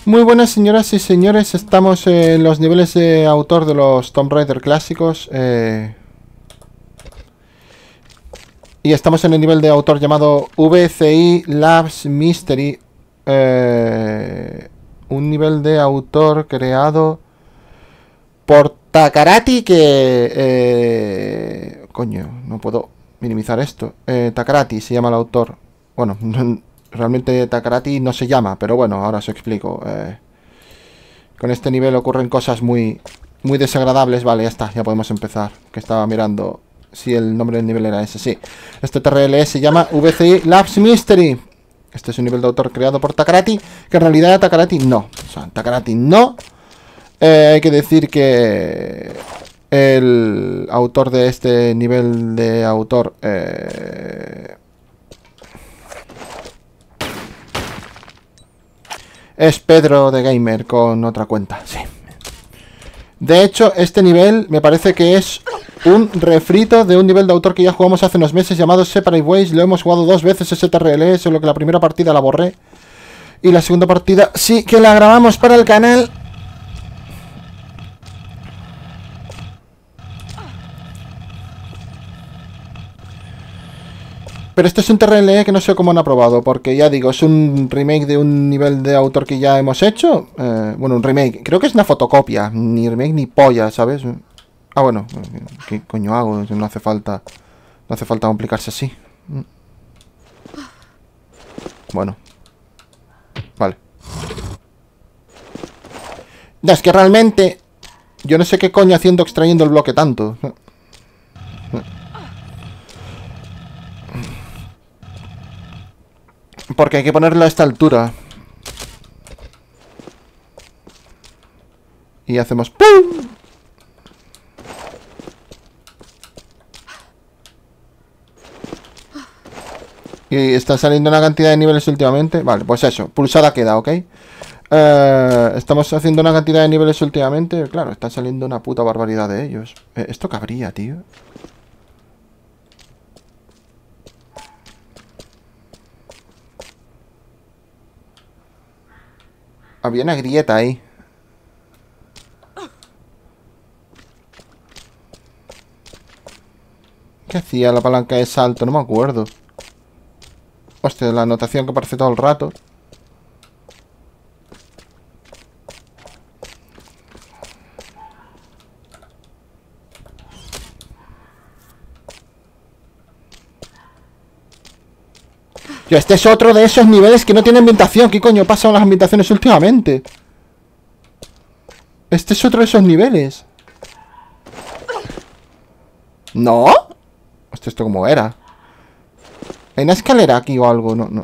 Muy buenas señoras y señores, estamos en los niveles de autor de los Tomb Raider clásicos y estamos en el nivel de autor llamado VCI Labs Mystery, un nivel de autor creado por Takarati que... coño, no puedo minimizar esto. Takarati se llama el autor. Bueno, realmente Takarati no se llama, pero bueno, ahora os explico. Con este nivel ocurren cosas muy desagradables. Vale, ya está, ya podemos empezar. Que estaba mirando si el nombre del nivel era ese. Sí, este TRL se llama VCI Labs Mystery. Este es un nivel de autor creado por Takarati, que en realidad Takarati no. O sea, Takarati no. Hay que decir que el autor de este nivel de autor... es Pedro de Gamer con otra cuenta, sí. De hecho, este nivel me parece que es un refrito de un nivel de autor que ya jugamos hace unos meses llamado Separate Ways. Lo hemos jugado 2 veces ese TRL, solo que la primera partida la borré. Y la segunda partida sí que la grabamos para el canal. Pero este es un TRL que no sé cómo han aprobado, porque ya digo, es un remake de un nivel de autor que ya hemos hecho. Bueno, un remake, creo que es una fotocopia, ni remake ni polla, ¿sabes? Ah, bueno, ¿qué coño hago? No hace falta complicarse así. Bueno. Vale. Ya, es que realmente yo no sé qué coño haciendo extrayendo el bloque tanto. Porque hay que ponerlo a esta altura. Y hacemos ¡pum! Y está saliendo una cantidad de niveles últimamente. Vale, pues eso, pulsada queda, ¿ok? Estamos haciendo una cantidad de niveles últimamente. Claro, está saliendo una puta barbaridad de ellos. ¿Esto cabría, tío? Había una grieta ahí. ¿Qué hacía la palanca de salto? No me acuerdo. Hostia, la anotación que aparece todo el rato. Yo, este es otro de esos niveles que no tiene ambientación. ¿Qué coño pasa con las ambientaciones últimamente? Este es otro de esos niveles. ¿No? Hostia, ¿esto cómo era? ¿Hay una escalera aquí o algo? No, no.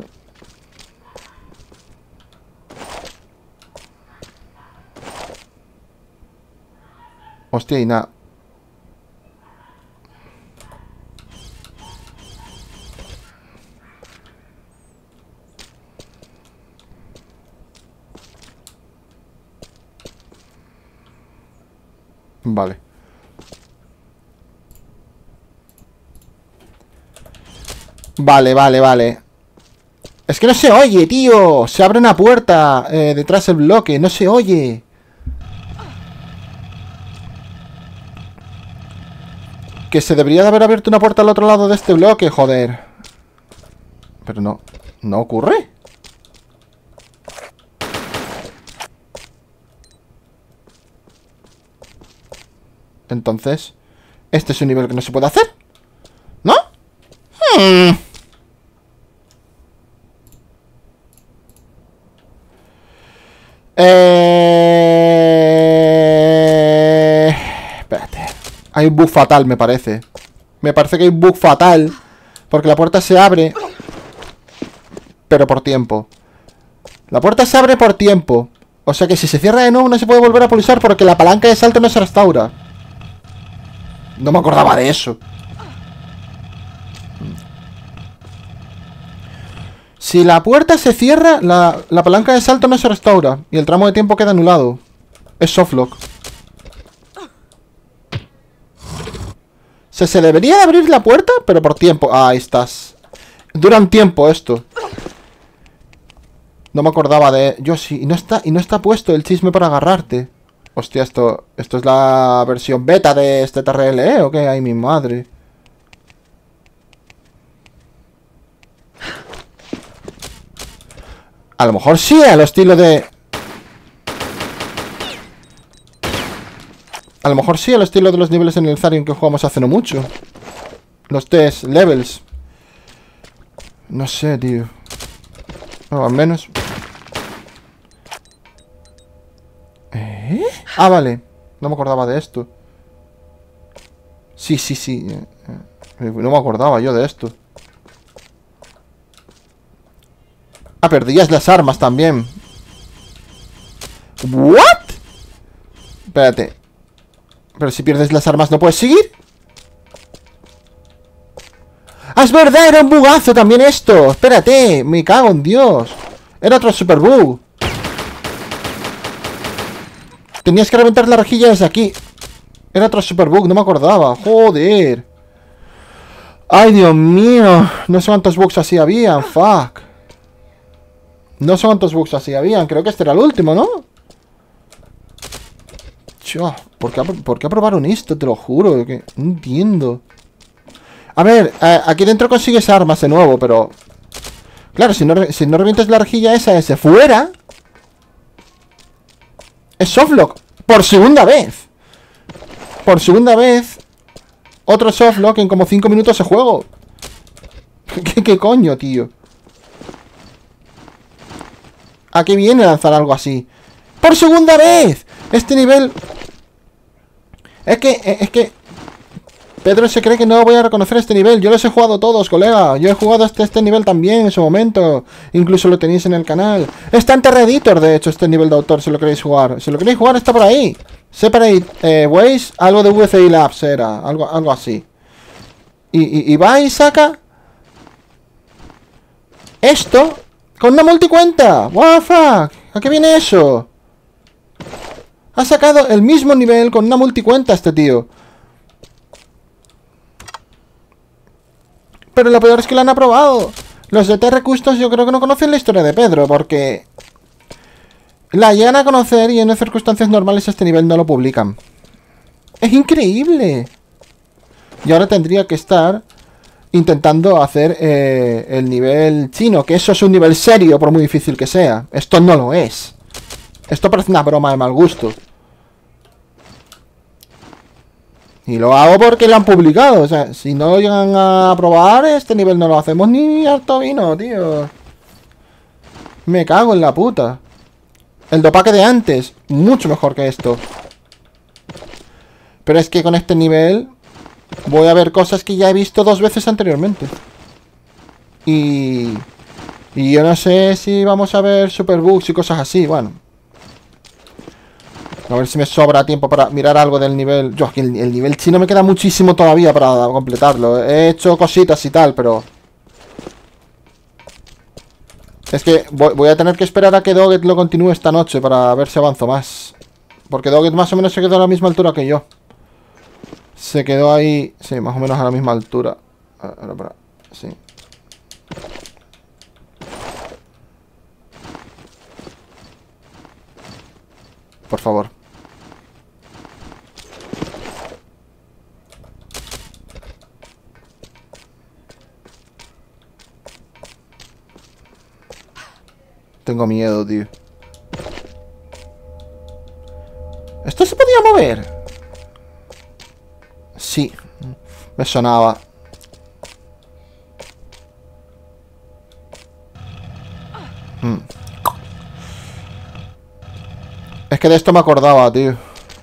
Hostia, y nada. Vale. Vale. Es que no se oye, tío. Se abre una puerta detrás del bloque. No se oye. Que se debería de haber abierto una puerta al otro lado de este bloque, joder. Pero no. ¿No ocurre? Entonces, ¿este es un nivel que no se puede hacer? ¿No? Espérate. Hay un bug fatal, me parece. Me parece que hay un bug fatal. Porque la puerta se abre, pero por tiempo. La puerta se abre por tiempo. O sea que si se cierra de nuevo no se puede volver a pulsar porque la palanca de salto no se restaura. No me acordaba de eso. Si la puerta se cierra, la palanca de salto no se restaura. Y el tramo de tiempo queda anulado. Es softlock. Se debería de abrir la puerta, pero por tiempo. Ah, ahí estás. Dura un tiempo esto. No me acordaba de... Yo sí, y no está puesto el chisme para agarrarte. Hostia, esto es la versión beta de este TRL, ¿eh? ¿O qué? Ay, mi madre. A lo mejor sí, a lo estilo de... A lo mejor sí, al estilo de los niveles en el Zarian que jugamos hace no mucho. Los test levels. No sé, tío. No, al menos... ¿Eh? Ah, vale. No me acordaba de esto. Sí, sí, sí. No me acordaba yo de esto. Ah, perdías las armas también. ¿What? Espérate. Pero si pierdes las armas, ¿no puedes seguir? ¡Ah, es verdad! Era un bugazo también esto. Espérate, me cago en Dios. Era otro super bug. Tenías que reventar la rejilla desde aquí. Era otro super bug, no me acordaba. Joder. Ay, Dios mío. No sé cuántos bugs así habían. Fuck. No sé cuántos bugs así habían. Creo que este era el último, ¿no? Chua, ¿por qué aprobaron esto? Te lo juro. Que no entiendo. A ver, aquí dentro consigues armas de nuevo, pero... Claro, si no revientas la rejilla esa desde fuera... Es softlock. Por segunda vez. Por segunda vez. Otro softlock en como 5 minutos de juego. ¿Qué coño, tío? ¿A qué viene lanzar algo así? ¡Por segunda vez! Este nivel... Es que... Pedro se cree que no voy a reconocer este nivel. Yo los he jugado todos, colega. Yo he jugado hasta este nivel también en su momento. Incluso lo tenéis en el canal. Está en Terreditor, de hecho, este nivel de autor, si lo queréis jugar. Si lo queréis jugar, está por ahí. Separate Ways, algo de VCI Labs era. Algo así. Y va y saca... Esto con una multicuenta. What the fuck. ¿A qué viene eso? Ha sacado el mismo nivel con una multicuenta este tío. Pero lo peor es que lo han aprobado. Los de TR Customs yo creo que no conocen la historia de Pedro, porque... La llegan a conocer y en circunstancias normales este nivel no lo publican. ¡Es increíble! Y ahora tendría que estar intentando hacer el nivel chino, que eso es un nivel serio por muy difícil que sea. Esto no lo es. Esto parece una broma de mal gusto. Y lo hago porque lo han publicado. O sea, si no llegan a aprobar, este nivel no lo hacemos ni harto vino, tío. Me cago en la puta. El dopaque de antes, mucho mejor que esto. Pero es que con este nivel voy a ver cosas que ya he visto 2 veces anteriormente. Y yo no sé si vamos a ver superbugs y cosas así, bueno. A ver si me sobra tiempo para mirar algo del nivel. Yo, aquí el nivel chino me queda muchísimo todavía para completarlo. He hecho cositas y tal, pero... Es que voy a tener que esperar a que Doggett lo continúe esta noche para ver si avanzo más. Porque Doggett más o menos se quedó a la misma altura que yo. Se quedó ahí... Sí, más o menos a la misma altura. Sí. Por favor. Tengo miedo, tío. ¿Esto se podía mover? Sí. Me sonaba. Es que de esto me acordaba, tío.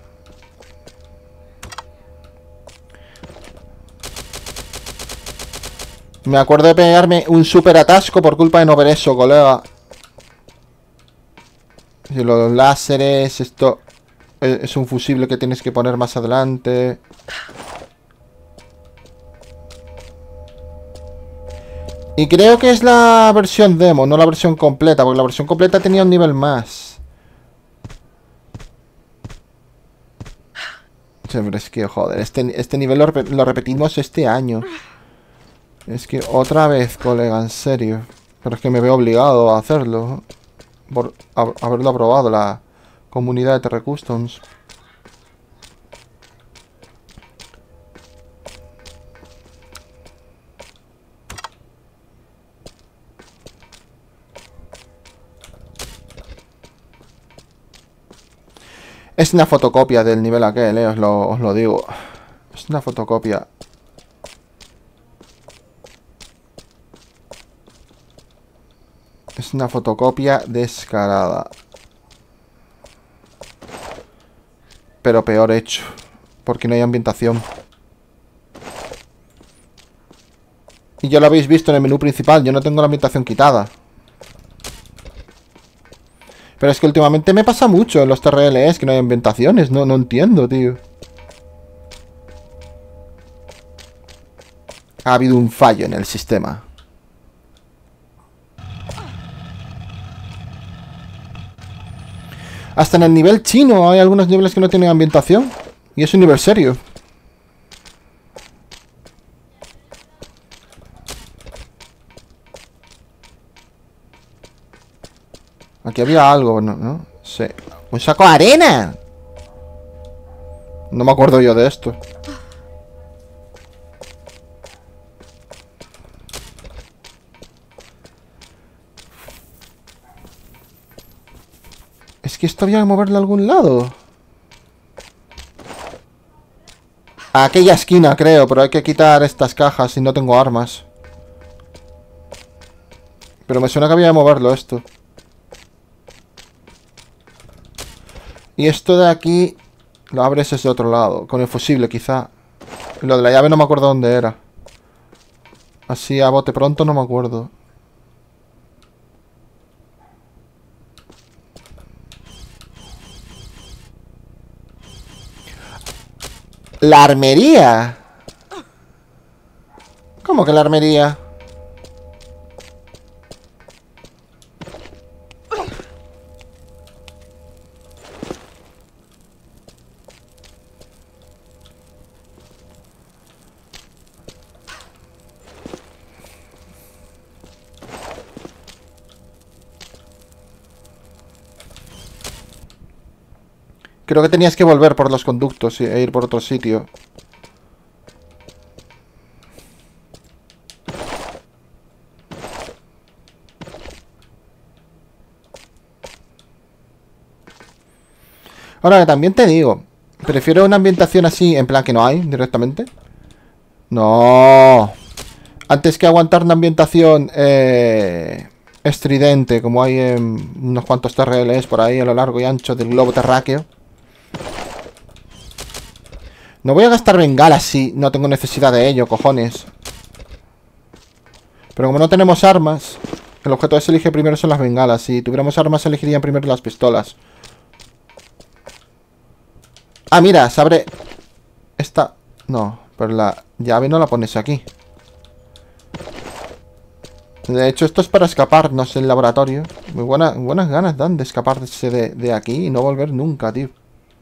Me acuerdo de pegarme un super atasco por culpa de no ver eso, colega. Y los láseres, esto es un fusible que tienes que poner más adelante. Y creo que es la versión demo, no la versión completa, porque la versión completa tenía un nivel más. Pero es que, joder, este nivel lo repetimos este año. Es que otra vez, colega, en serio. Pero es que me veo obligado a hacerlo. por haberlo aprobado la comunidad de TR Customs. Es una fotocopia del nivel aquel, os lo digo. Es una fotocopia. Es una fotocopia descarada. Pero peor hecho. Porque no hay ambientación. Y ya lo habéis visto en el menú principal. Yo no tengo la ambientación quitada. Pero es que últimamente me pasa mucho en los TRLs que no hay ambientaciones. No entiendo, tío. Ha habido un fallo en el sistema. Hasta en el nivel chino hay algunos niveles que no tienen ambientación. Y es un nivel serio. Aquí había algo, ¿no? Sí. ¡Un saco de arena! No me acuerdo yo de esto. Es que esto había que moverlo a algún lado. A aquella esquina, creo, pero hay que quitar estas cajas y no tengo armas. Pero me suena que había que moverlo esto. Y esto de aquí lo abres desde otro lado, con el fusible quizá. Lo de la llave no me acuerdo dónde era. Así a bote pronto no me acuerdo. ¡La armería! ¿Cómo que la armería? Creo que tenías que volver por los conductos e ir por otro sitio. Ahora, también te digo, prefiero una ambientación así, en plan que no hay, directamente. No. Antes que aguantar una ambientación estridente, como hay en unos cuantos TRLs por ahí a lo largo y ancho del globo terráqueo. No voy a gastar bengalas si no tengo necesidad de ello, cojones. Pero como no tenemos armas, el objeto que se elige primero son las bengalas. Si tuviéramos armas, se elegirían primero las pistolas. Ah, mira, se abre esta... No, pero la llave no la pones aquí. De hecho, esto es para escaparnos del laboratorio. Muy buenas ganas dan de escaparse de aquí y no volver nunca, tío.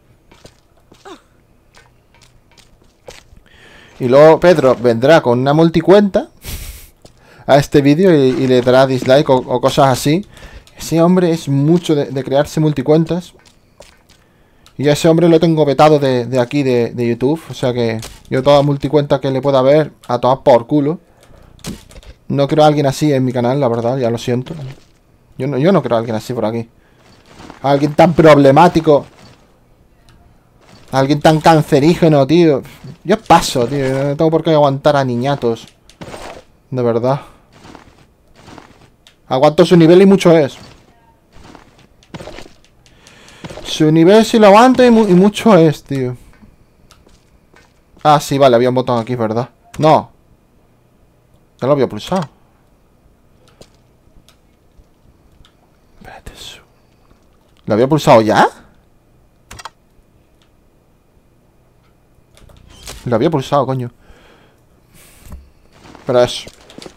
Y luego Pedro vendrá con una multicuenta a este vídeo y le dará dislike o cosas así. Ese hombre es mucho de crearse multicuentas. Y a ese hombre lo tengo vetado de aquí, de YouTube. O sea que yo toda multicuenta que le pueda ver, a tomar por culo. No quiero a alguien así en mi canal, la verdad, ya lo siento. Yo no quiero a alguien así por aquí. A alguien tan problemático. A alguien tan cancerígeno, tío. Yo paso, tío. No tengo por qué aguantar a niñatos. De verdad. Aguanto su nivel y mucho es. Su nivel sí lo aguanto y mucho es, tío. Ah, sí, vale, había un botón aquí, ¿verdad? No. Ya lo había pulsado. Espérate eso. ¿Lo había pulsado ya? Lo había pulsado, coño. Pero eso.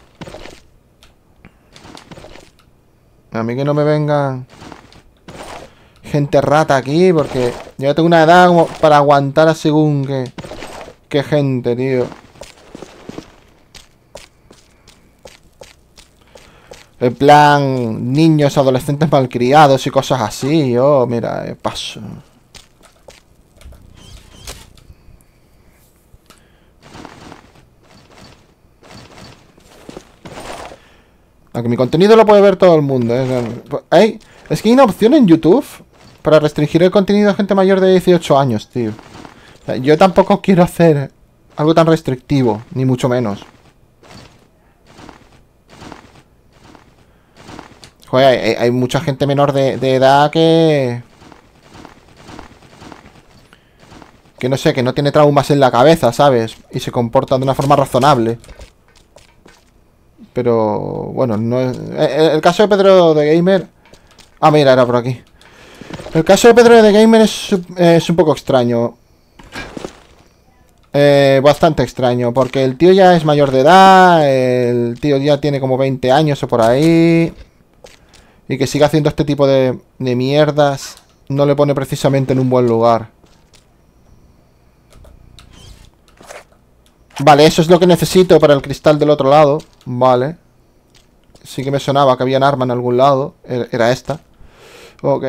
A mí que no me vengan gente rata aquí, porque yo ya tengo una edad como para aguantar a según qué gente, tío. En plan, niños, adolescentes malcriados y cosas así. Yo, mira, paso. Aunque mi contenido lo puede ver todo el mundo, ¿eh? Es que hay una opción en YouTube para restringir el contenido a gente mayor de 18 años, tío. O sea, yo tampoco quiero hacer algo tan restrictivo, ni mucho menos. Joder, hay mucha gente menor de edad que no sé, que no tiene traumas en la cabeza, ¿sabes? Y se comporta de una forma razonable. Pero, bueno, no es... El caso de Pedro de Gamer... Ah, mira, era por aquí. El caso de Pedro de Gamer es un poco extraño. Bastante extraño, porque el tío ya es mayor de edad, el tío ya tiene como 20 años o por ahí. Y que siga haciendo este tipo de mierdas no le pone precisamente en un buen lugar. Vale, eso es lo que necesito para el cristal del otro lado. Vale. Sí que me sonaba que había un arma en algún lado. Era esta. Ok.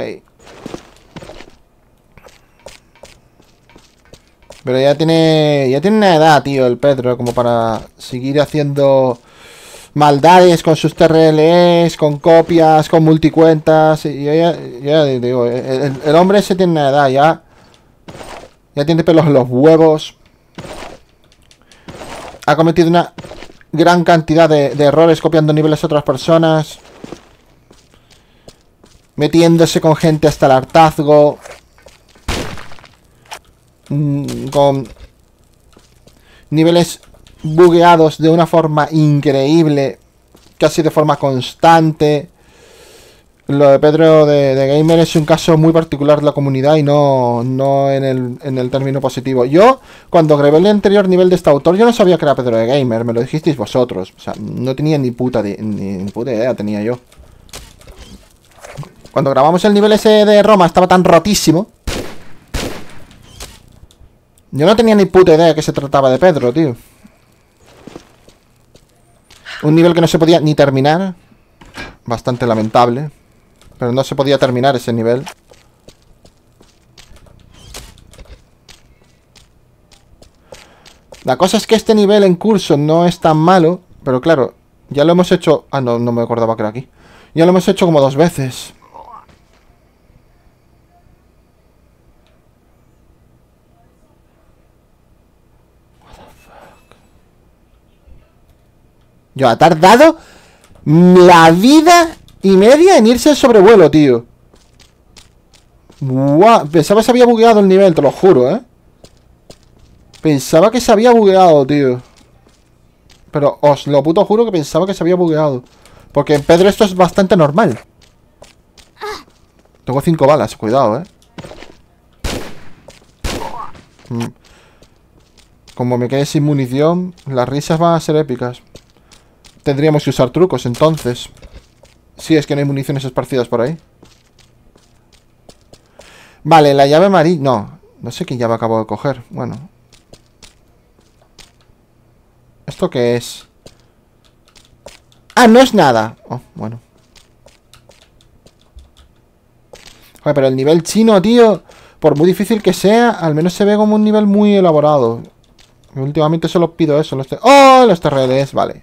Pero ya tiene una edad, tío, el Pedro, como para seguir haciendo maldades con sus TRLs, con copias, con multicuentas. Y ya digo, el hombre ese tiene una edad, ya tiene pelos en los huevos. Ha cometido una gran cantidad de errores copiando niveles a otras personas. Metiéndose con gente hasta el hartazgo. Con niveles bugueados de una forma increíble. Casi de forma constante. Lo de Pedro de Gamer es un caso muy particular de la comunidad y no en el término positivo. Yo, cuando grabé el anterior nivel de este autor, yo no sabía que era Pedro de Gamer, me lo dijisteis vosotros. O sea, no tenía ni puta idea tenía yo. Cuando grabamos el nivel ese de Roma estaba tan rotísimo. Yo no tenía ni puta idea que se trataba de Pedro, tío. Un nivel que no se podía ni terminar. Bastante lamentable. Pero no se podía terminar ese nivel. La cosa es que este nivel en curso no es tan malo. Pero claro, ya lo hemos hecho... Ah, no me acordaba que era aquí. Ya lo hemos hecho como 2 veces. Yo, ha tardado la vida y media en irse al sobrevuelo, tío. Buah, pensaba que se había bugueado el nivel, te lo juro, ¿eh? Pensaba que se había bugueado, tío. Pero os lo puto juro que pensaba que se había bugueado. Porque en Pedro esto es bastante normal. Tengo 5 balas, cuidado, ¿eh? Como me quede sin munición, las risas van a ser épicas. Tendríamos que usar trucos, entonces. Si es que no hay municiones esparcidas por ahí. Vale, la llave amarilla... No sé qué llave acabo de coger. Bueno. ¿Esto qué es? Ah, no es nada. Oh, bueno. Joder, pero el nivel chino, tío, por muy difícil que sea, al menos se ve como un nivel muy elaborado. Últimamente solo pido eso. ¡Oh! Los TRLs, vale.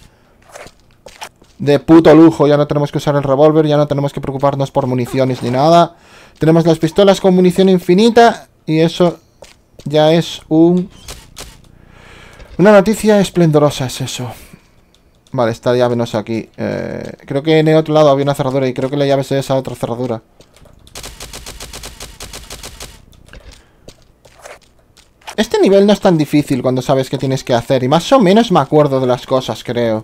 De puto lujo, ya no tenemos que usar el revólver, ya no tenemos que preocuparnos por municiones ni nada. Tenemos las pistolas con munición infinita y eso ya es una noticia esplendorosa, es eso. Vale, esta llave no es aquí. Creo que en el otro lado había una cerradura y creo que la llave es esa otra cerradura. Este nivel no es tan difícil cuando sabes qué tienes que hacer y más o menos me acuerdo de las cosas, creo.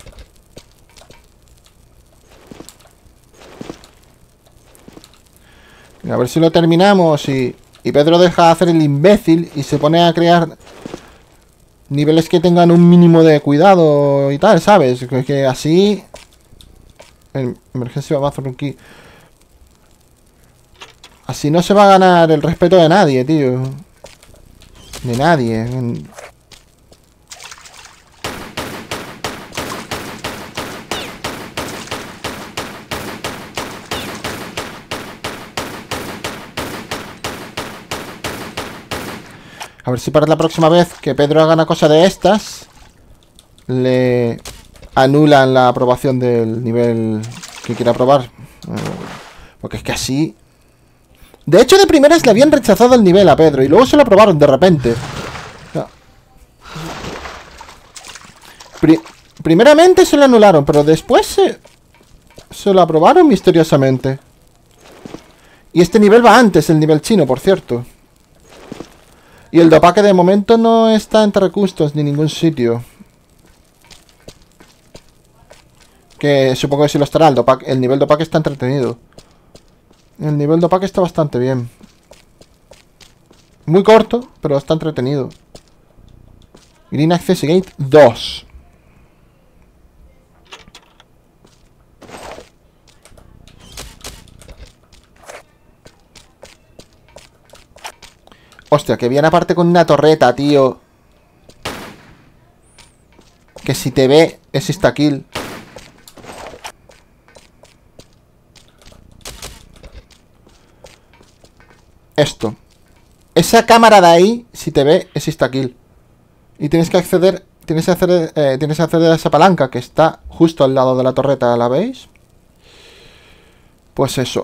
A ver si lo terminamos y Pedro deja de hacer el imbécil y se pone a crear niveles que tengan un mínimo de cuidado y tal, ¿sabes? Que así... Emergencia Bathroom Key. Así no se va a ganar el respeto de nadie, tío. De nadie. A ver si para la próxima vez que Pedro haga una cosa de estas, le anulan la aprobación del nivel que quiera aprobar. Porque es que así... De hecho, de primeras le habían rechazado el nivel a Pedro y luego se lo aprobaron de repente. No. Primeramente se lo anularon, pero después se lo aprobaron misteriosamente. Y este nivel va antes, el nivel chino, por cierto. Y el dopaque de momento no está entre recustos ni ningún sitio. Que supongo que sí lo estará. El nivel dopaque está entretenido. El nivel dopaque está bastante bien. Muy corto, pero está entretenido. Green Access Gate 2. Hostia, que viene aparte con una torreta, tío. Que si te ve es insta-kill. Esto. Esa cámara de ahí, si te ve, es insta-kill. Y tienes que acceder. Tienes que acceder a esa palanca que está justo al lado de la torreta, ¿la veis? Pues eso.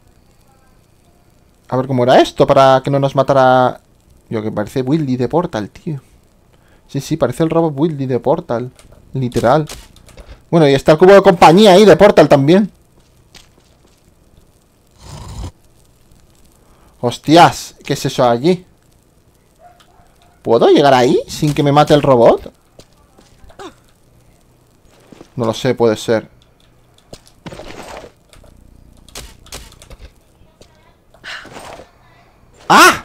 A ver cómo era esto para que no nos matara... Yo, que parece Willy de Portal, tío. Sí, sí, parece el robot Willy de Portal. Literal. Bueno, y está el cubo de compañía ahí de Portal también. Hostias, ¿qué es eso allí? ¿Puedo llegar ahí sin que me mate el robot? No lo sé, puede ser. ¡Ah!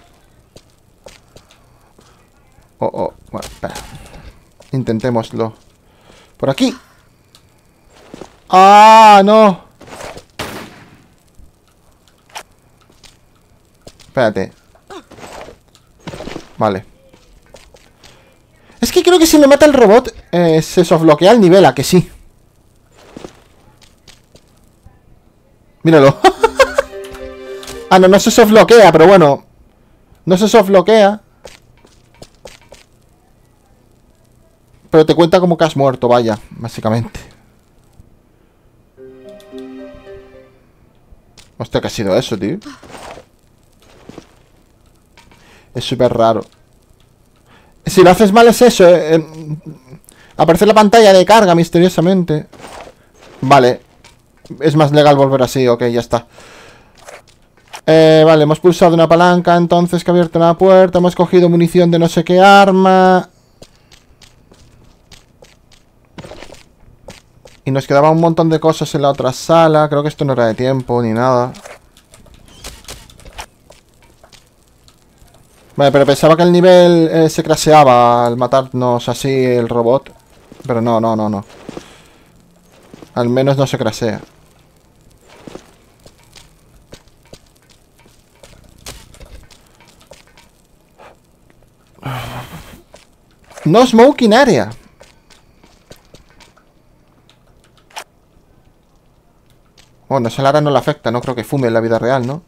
Oh, oh, bueno, espera. Intentémoslo. Por aquí. ¡Ah, no! Espérate. Vale. Es que creo que si me mata el robot se softbloquea el nivel, ¿a que sí? Míralo. Ah, no, no se softbloquea, pero bueno. No se softbloquea. Pero te cuenta como que has muerto, vaya, básicamente. Hostia, ¿qué ha sido eso, tío? Es súper raro. Si lo haces mal es eso, aparece la pantalla de carga misteriosamente. Vale. Es más legal volver así, ok, ya está. Vale, hemos pulsado una palanca entonces que ha abierto una puerta. Hemos cogido munición de no sé qué arma. Y nos quedaba un montón de cosas en la otra sala. Creo que esto no era de tiempo ni nada. Vale, pero pensaba que el nivel se crasheaba al matarnos así el robot. Pero no, no, no, no. Al menos no se crashea. No smoking area. Bueno, esa Lara no le afecta, no creo que fume en la vida real, ¿no?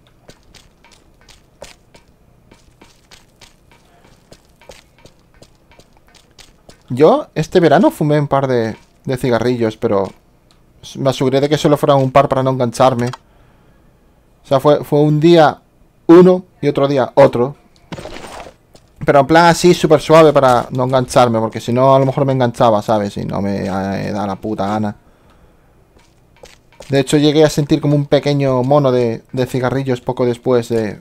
Yo este verano fumé un par de cigarrillos, pero me aseguré de que solo fueran un par para no engancharme. O sea, fue un día uno y otro día otro. Pero en plan así, súper suave para no engancharme, porque si no a lo mejor me enganchaba, ¿sabes? Y no me da la puta gana. De hecho, llegué a sentir como un pequeño mono de cigarrillos poco después de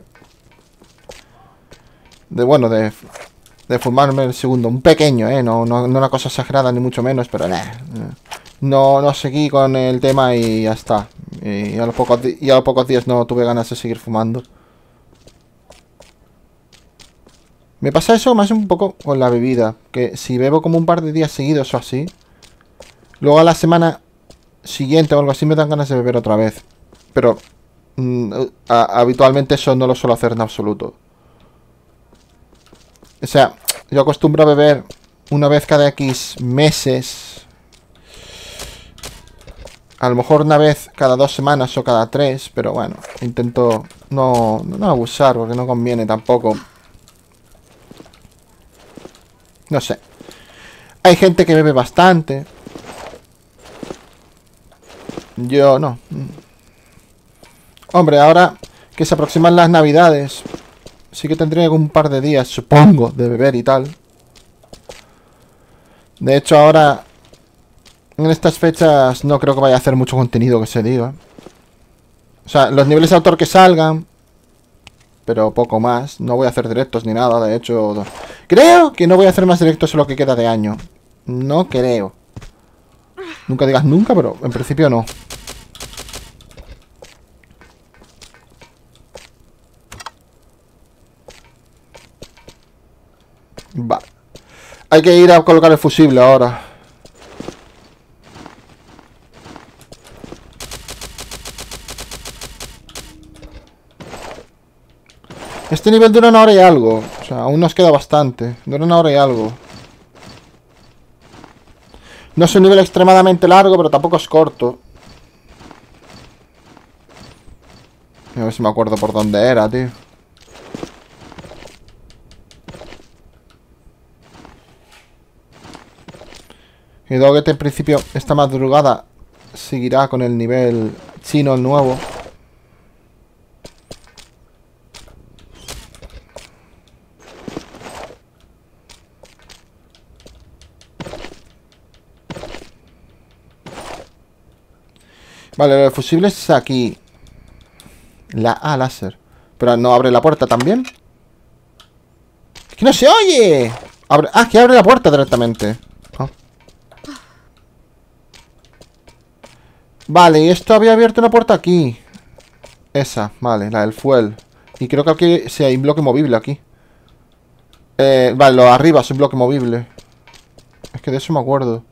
fumarme el segundo. Un pequeño, no una cosa exagerada ni mucho menos, pero no seguí con el tema y ya está. Y a los pocos días no tuve ganas de seguir fumando. Me pasa eso más un poco con la bebida, que si bebo como un par de días seguidos o así, luego a la semana siguiente o algo así me dan ganas de beber otra vez. Pero habitualmente eso no lo suelo hacer en absoluto. O sea, yo acostumbro a beber una vez cada X meses. A lo mejor una vez cada 2 semanas o cada 3, pero bueno, intento no abusar porque no conviene tampoco. No sé. Hay gente que bebe bastante. Yo no. Hombre, ahora que se aproximan las navidades, sí que tendré un par de días, supongo, de beber y tal. De hecho, ahora, en estas fechas, no creo que vaya a hacer mucho contenido que se diga. O sea, los niveles de autor que salgan, pero poco más. No voy a hacer directos ni nada, de hecho... Creo que no voy a hacer más directos en lo que queda de año. No creo. Nunca digas nunca, pero en principio no. Vale. Hay que ir a colocar el fusible ahora. Este nivel dura 1 hora y algo. O sea, aún nos queda bastante. Dura 1 hora y algo. No es un nivel extremadamente largo, pero tampoco es corto. A ver si me acuerdo por dónde era, tío. Y Doggett en principio esta madrugada seguirá con el nivel chino, el nuevo. Vale, el fusible es aquí. Láser. Pero no abre la puerta también. ¡Es que no se oye! Que abre la puerta directamente. Oh. Vale, y esto había abierto una puerta aquí. Esa, vale, la del fuel. Y creo que aquí sí hay un bloque movible aquí. Vale, lo de arriba es un bloque movible. Es que de eso me acuerdo.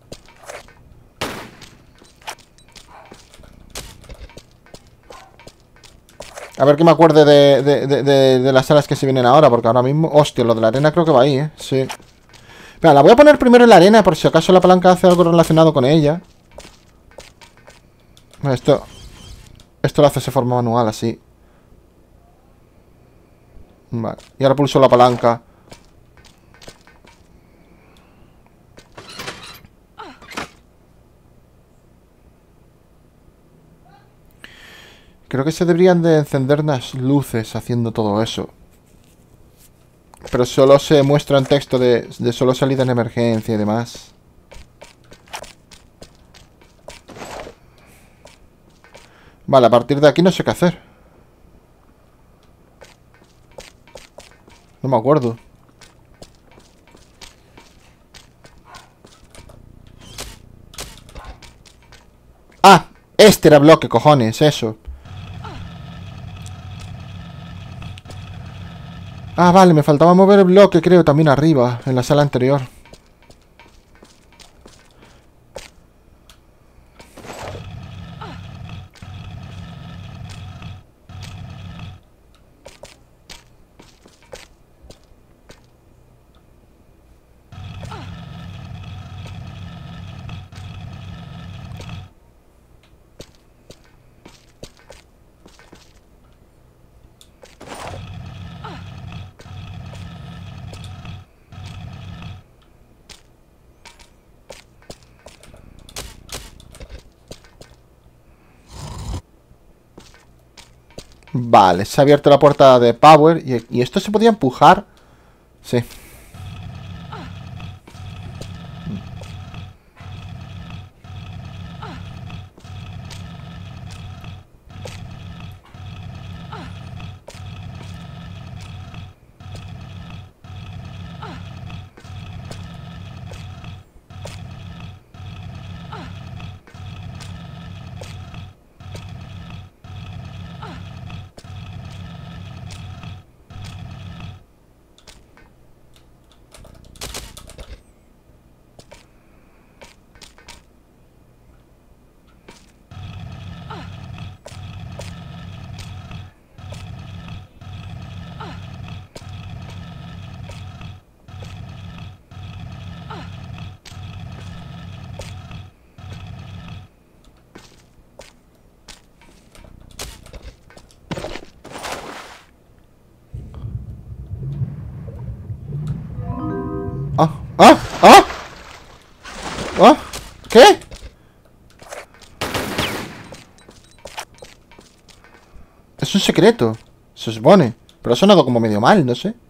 A ver que me acuerde de las salas que se vienen ahora, porque ahora mismo... Hostia, lo de la arena creo que va ahí, ¿eh? Sí. Venga, la voy a poner primero en la arena, por si acaso la palanca hace algo relacionado con ella. Vale, esto lo hace de forma manual, así. Vale, y ahora pulso la palanca. Creo que se deberían de encender unas luces haciendo todo eso. Pero solo se muestra en texto de solo salida en emergencia y demás. Vale, a partir de aquí no sé qué hacer. No me acuerdo. ¡Ah! Este era bloque, cojones, eso. Ah, vale, me faltaba mover el bloque, creo, también arriba, en la sala anterior. Vale, se ha abierto la puerta de power y esto se podía empujar. Sí. ¡Ah! ¡Ah! ¡Ah! ¿Qué? Es un secreto, se supone. Pero ha sonado como medio mal, no sé.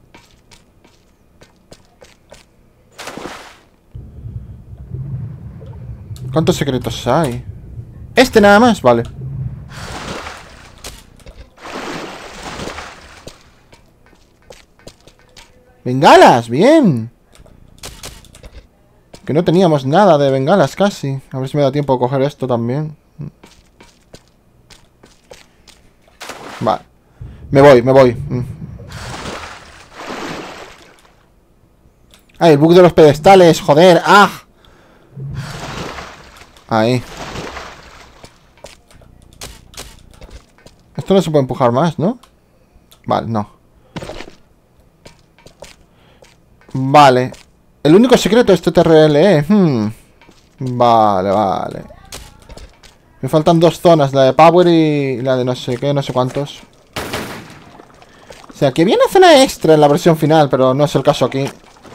¿Cuántos secretos hay? Este nada más, vale. ¡Bengalas! ¡Bien! Que no teníamos nada de bengalas casi. A ver si me da tiempo a coger esto también. Vale. Me voy. ¡Ay, el bug de los pedestales! ¡Joder! ¡Ah! Ahí. Esto no se puede empujar más, ¿no? Vale, no. Vale. El único secreto es TTRL, Vale. Me faltan dos zonas, la de Power y la de no sé qué, no sé cuántos. O sea, que viene zona extra en la versión final, pero no es el caso aquí.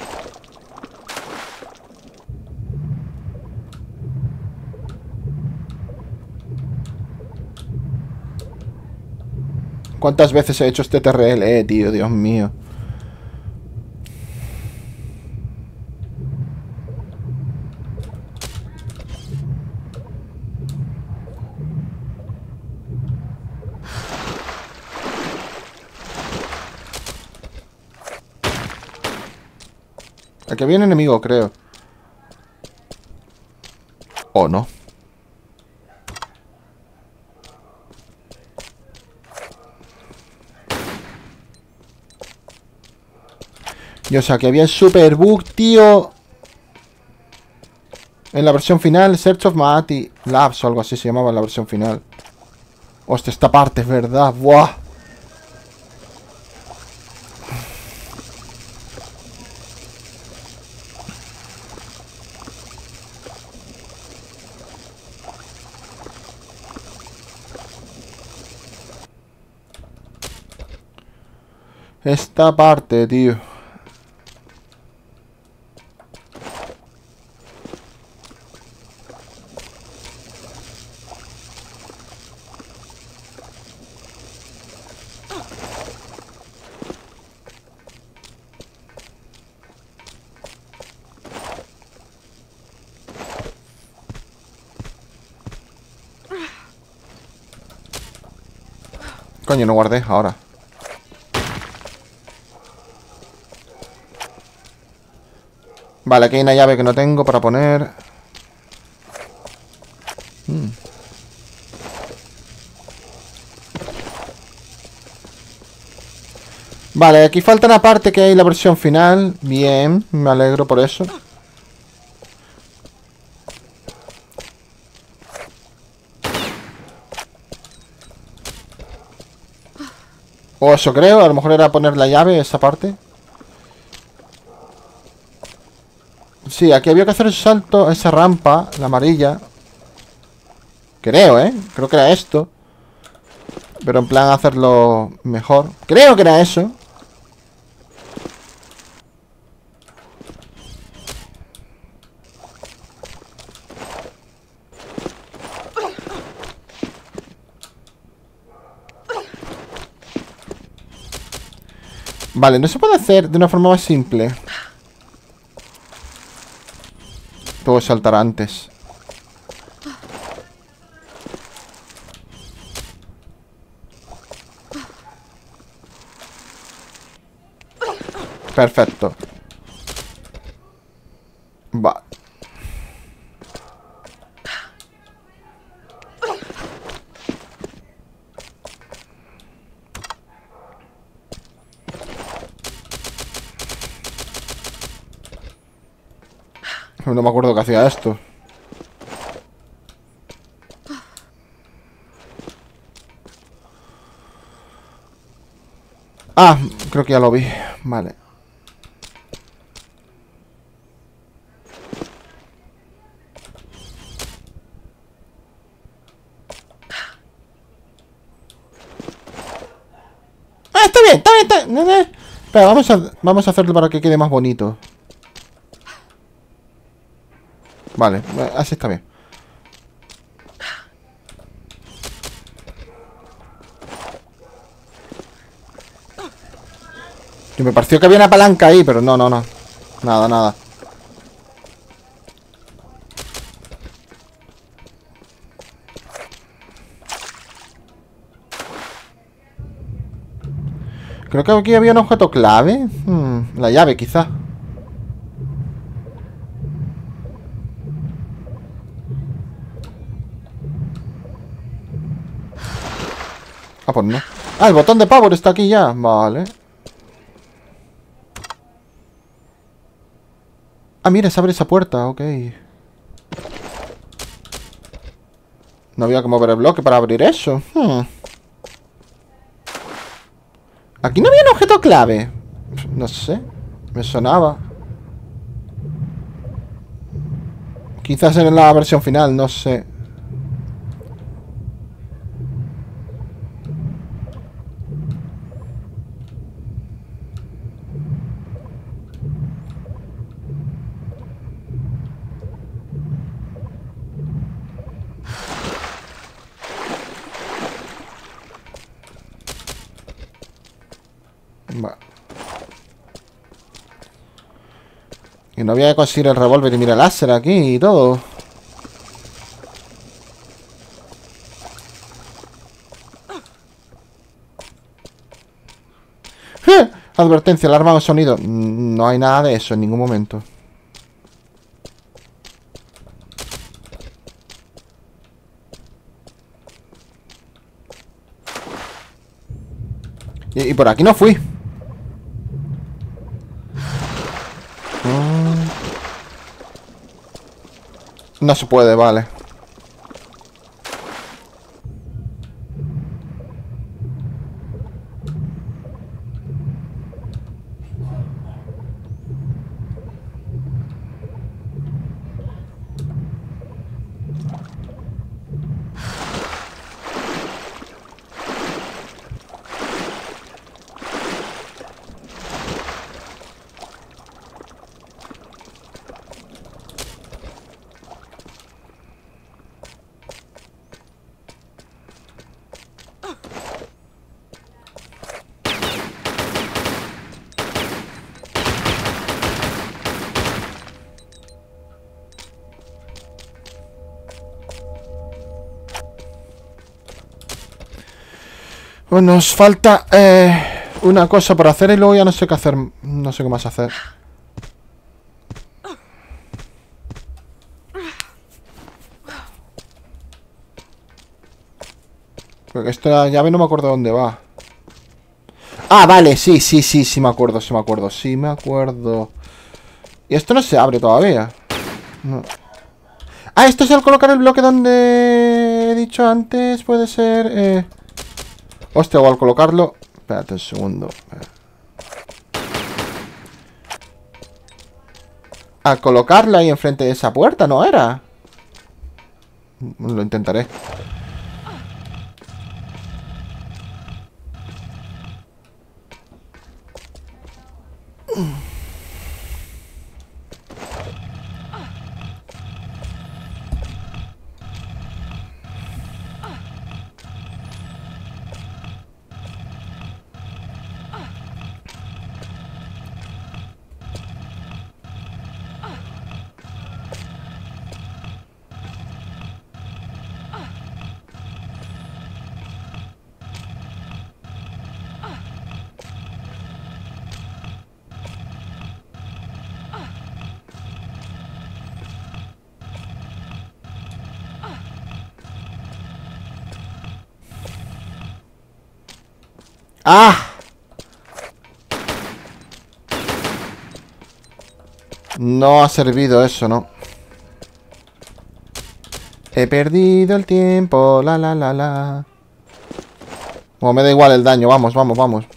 ¿Cuántas veces he hecho este TRL, tío? Dios mío. Aquí había un enemigo, creo. ¿O no? Y o sea, que había el super bug, tío. En la versión final, Search of Maati Labs o algo así se llamaba en la versión final. Hostia, esta parte es verdad. ¡Buah! Esta parte, tío. Coño, no guardé ahora. Vale, aquí hay una llave que no tengo para poner. Vale, aquí falta una parte que hay en la versión final. Bien, me alegro por eso. O eso creo, a lo mejor era poner la llave, esa parte. Sí, aquí había que hacer el salto, esa rampa, la amarilla. Creo, creo que era esto. Pero en plan hacerlo mejor. Creo que era eso. Vale, no se puede hacer de una forma más simple. Puedo saltar antes. Perfecto. Va. No me acuerdo que hacía esto. Ah, creo que ya lo vi. Vale. Ah, está bien, está bien, está bien. Espera, vamos a hacerlo para que quede más bonito. Vale, así está bien. Que me pareció que había una palanca ahí, pero no, no, no. Nada, nada. Creo que aquí había un objeto clave. La llave, quizá. Ah, pues no. Ah, el botón de power está aquí ya. Vale. Ah, mira, se abre esa puerta, ok. No había que mover el bloque para abrir eso. Aquí no había un objeto clave. No sé. Me sonaba. Quizás en la versión final, no sé. Va. Y no había que conseguir el revólver y mira láser aquí y todo. Advertencia, alarma o sonido. No hay nada de eso en ningún momento. Y por aquí no fui. No se puede, vale. Pues nos falta una cosa por hacer y luego ya no sé qué hacer. No sé qué más hacer. Porque esta llave no me acuerdo dónde va. Ah, vale, sí, sí, sí, sí me acuerdo, sí me acuerdo, sí me acuerdo. Y esto no se abre todavía. No. Ah, esto es al colocar el bloque donde he dicho antes, puede ser... Hostia, o al colocarlo... Espérate un segundo. Al colocarla ahí enfrente de esa puerta, ¿no era? Lo intentaré. ¡Ah! No ha servido eso, ¿no? He perdido el tiempo, la la la la. Bueno, me da igual el daño, vamos, vamos, vamos.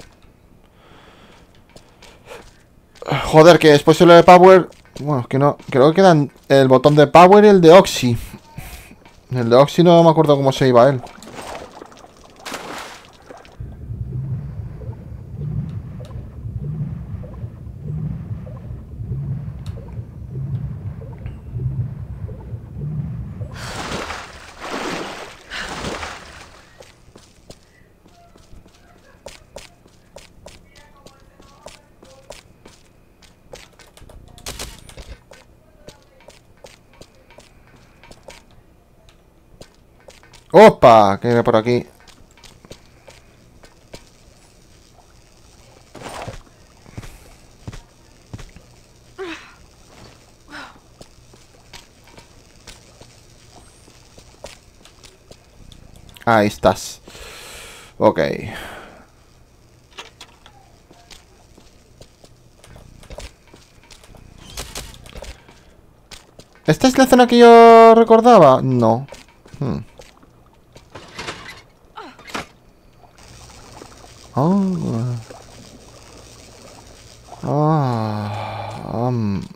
Joder, que después lo de Power... Bueno, es que no... Creo que quedan el botón de Power y el de Oxy. El de Oxy no me acuerdo cómo se iba él. ¡Opa! Que viene por aquí. Ahí estás. Ok. ¿Esta es la zona que yo recordaba? No. Oh. Ah.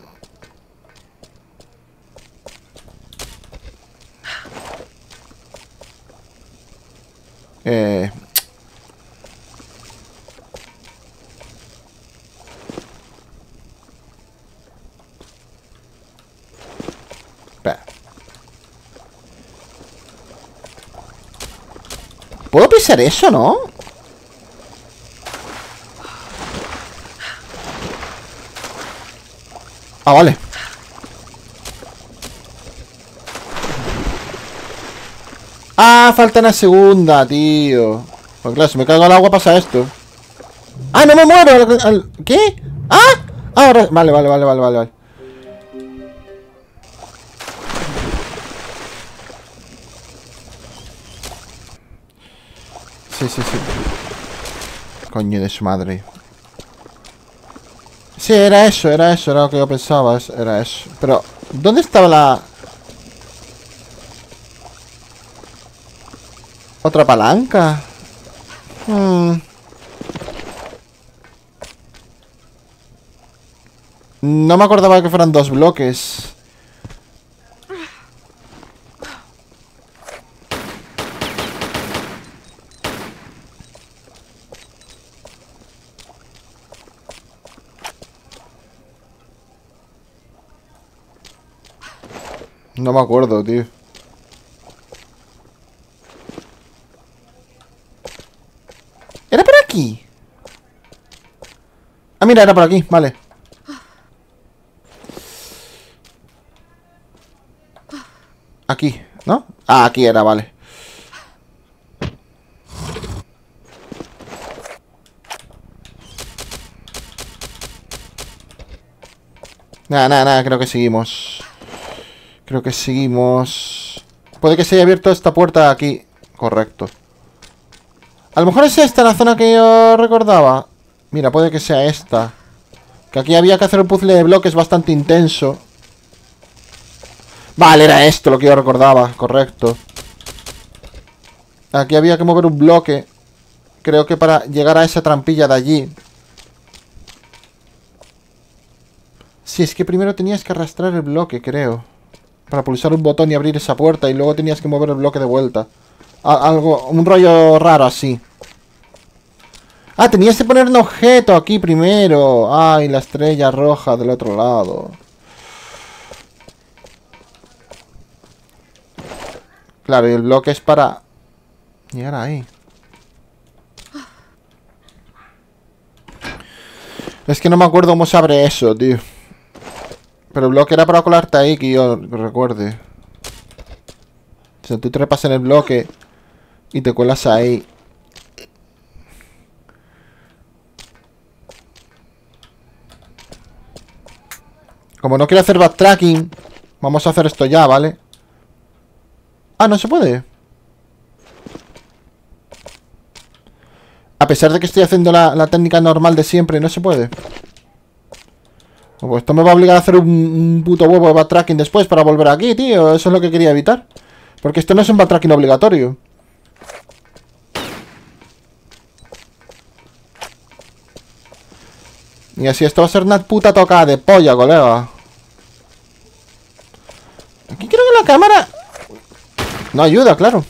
Eh. Espera. ¿Puedo pisar eso, no? Ah, vale. Ah, falta una segunda, tío. Pues claro, si me caigo al agua pasa esto. ¡Ah, no me muero! ¿Qué? ¡Ah! Ahora... Vale, vale, vale, vale, vale. Sí, sí, sí. Coño de su madre. Sí, era eso, era lo que yo pensaba, era eso. Pero, ¿dónde estaba la... otra palanca? No me acordaba que fueran dos bloques. No me acuerdo, tío. ¿Era por aquí? Ah, mira, era por aquí, vale. Aquí, ¿no? Ah, aquí era, vale. Nada, nada, nada, creo que seguimos. Creo que seguimos. Puede que se haya abierto esta puerta aquí. Correcto. A lo mejor es esta la zona que yo recordaba. Mira, puede que sea esta. Que aquí había que hacer un puzzle de bloques bastante intenso. Vale, era esto lo que yo recordaba. Correcto. Aquí había que mover un bloque. Creo que para llegar a esa trampilla de allí. Sí, es que primero tenías que arrastrar el bloque, creo. Para pulsar un botón y abrir esa puerta. Y luego tenías que mover el bloque de vuelta. Algo, un rollo raro así. Ah, tenías que poner un objeto aquí primero. Ay, la estrella roja del otro lado. Claro, y el bloque es para llegar ahí. Es que no me acuerdo cómo se abre eso, tío. Pero el bloque era para colarte ahí, que yo recuerde. O sea, tú trepas en el bloque y te cuelas ahí. Como no quiero hacer backtracking, vamos a hacer esto ya, ¿vale? Ah, no se puede. A pesar de que estoy haciendo la técnica normal de siempre, no se puede. Pues esto me va a obligar a hacer un puto huevo de backtracking después para volver aquí, tío. Eso es lo que quería evitar. Porque esto no es un backtracking obligatorio. Y así esto va a ser una puta tocada de polla, colega. Aquí creo que la cámara no ayuda, claro.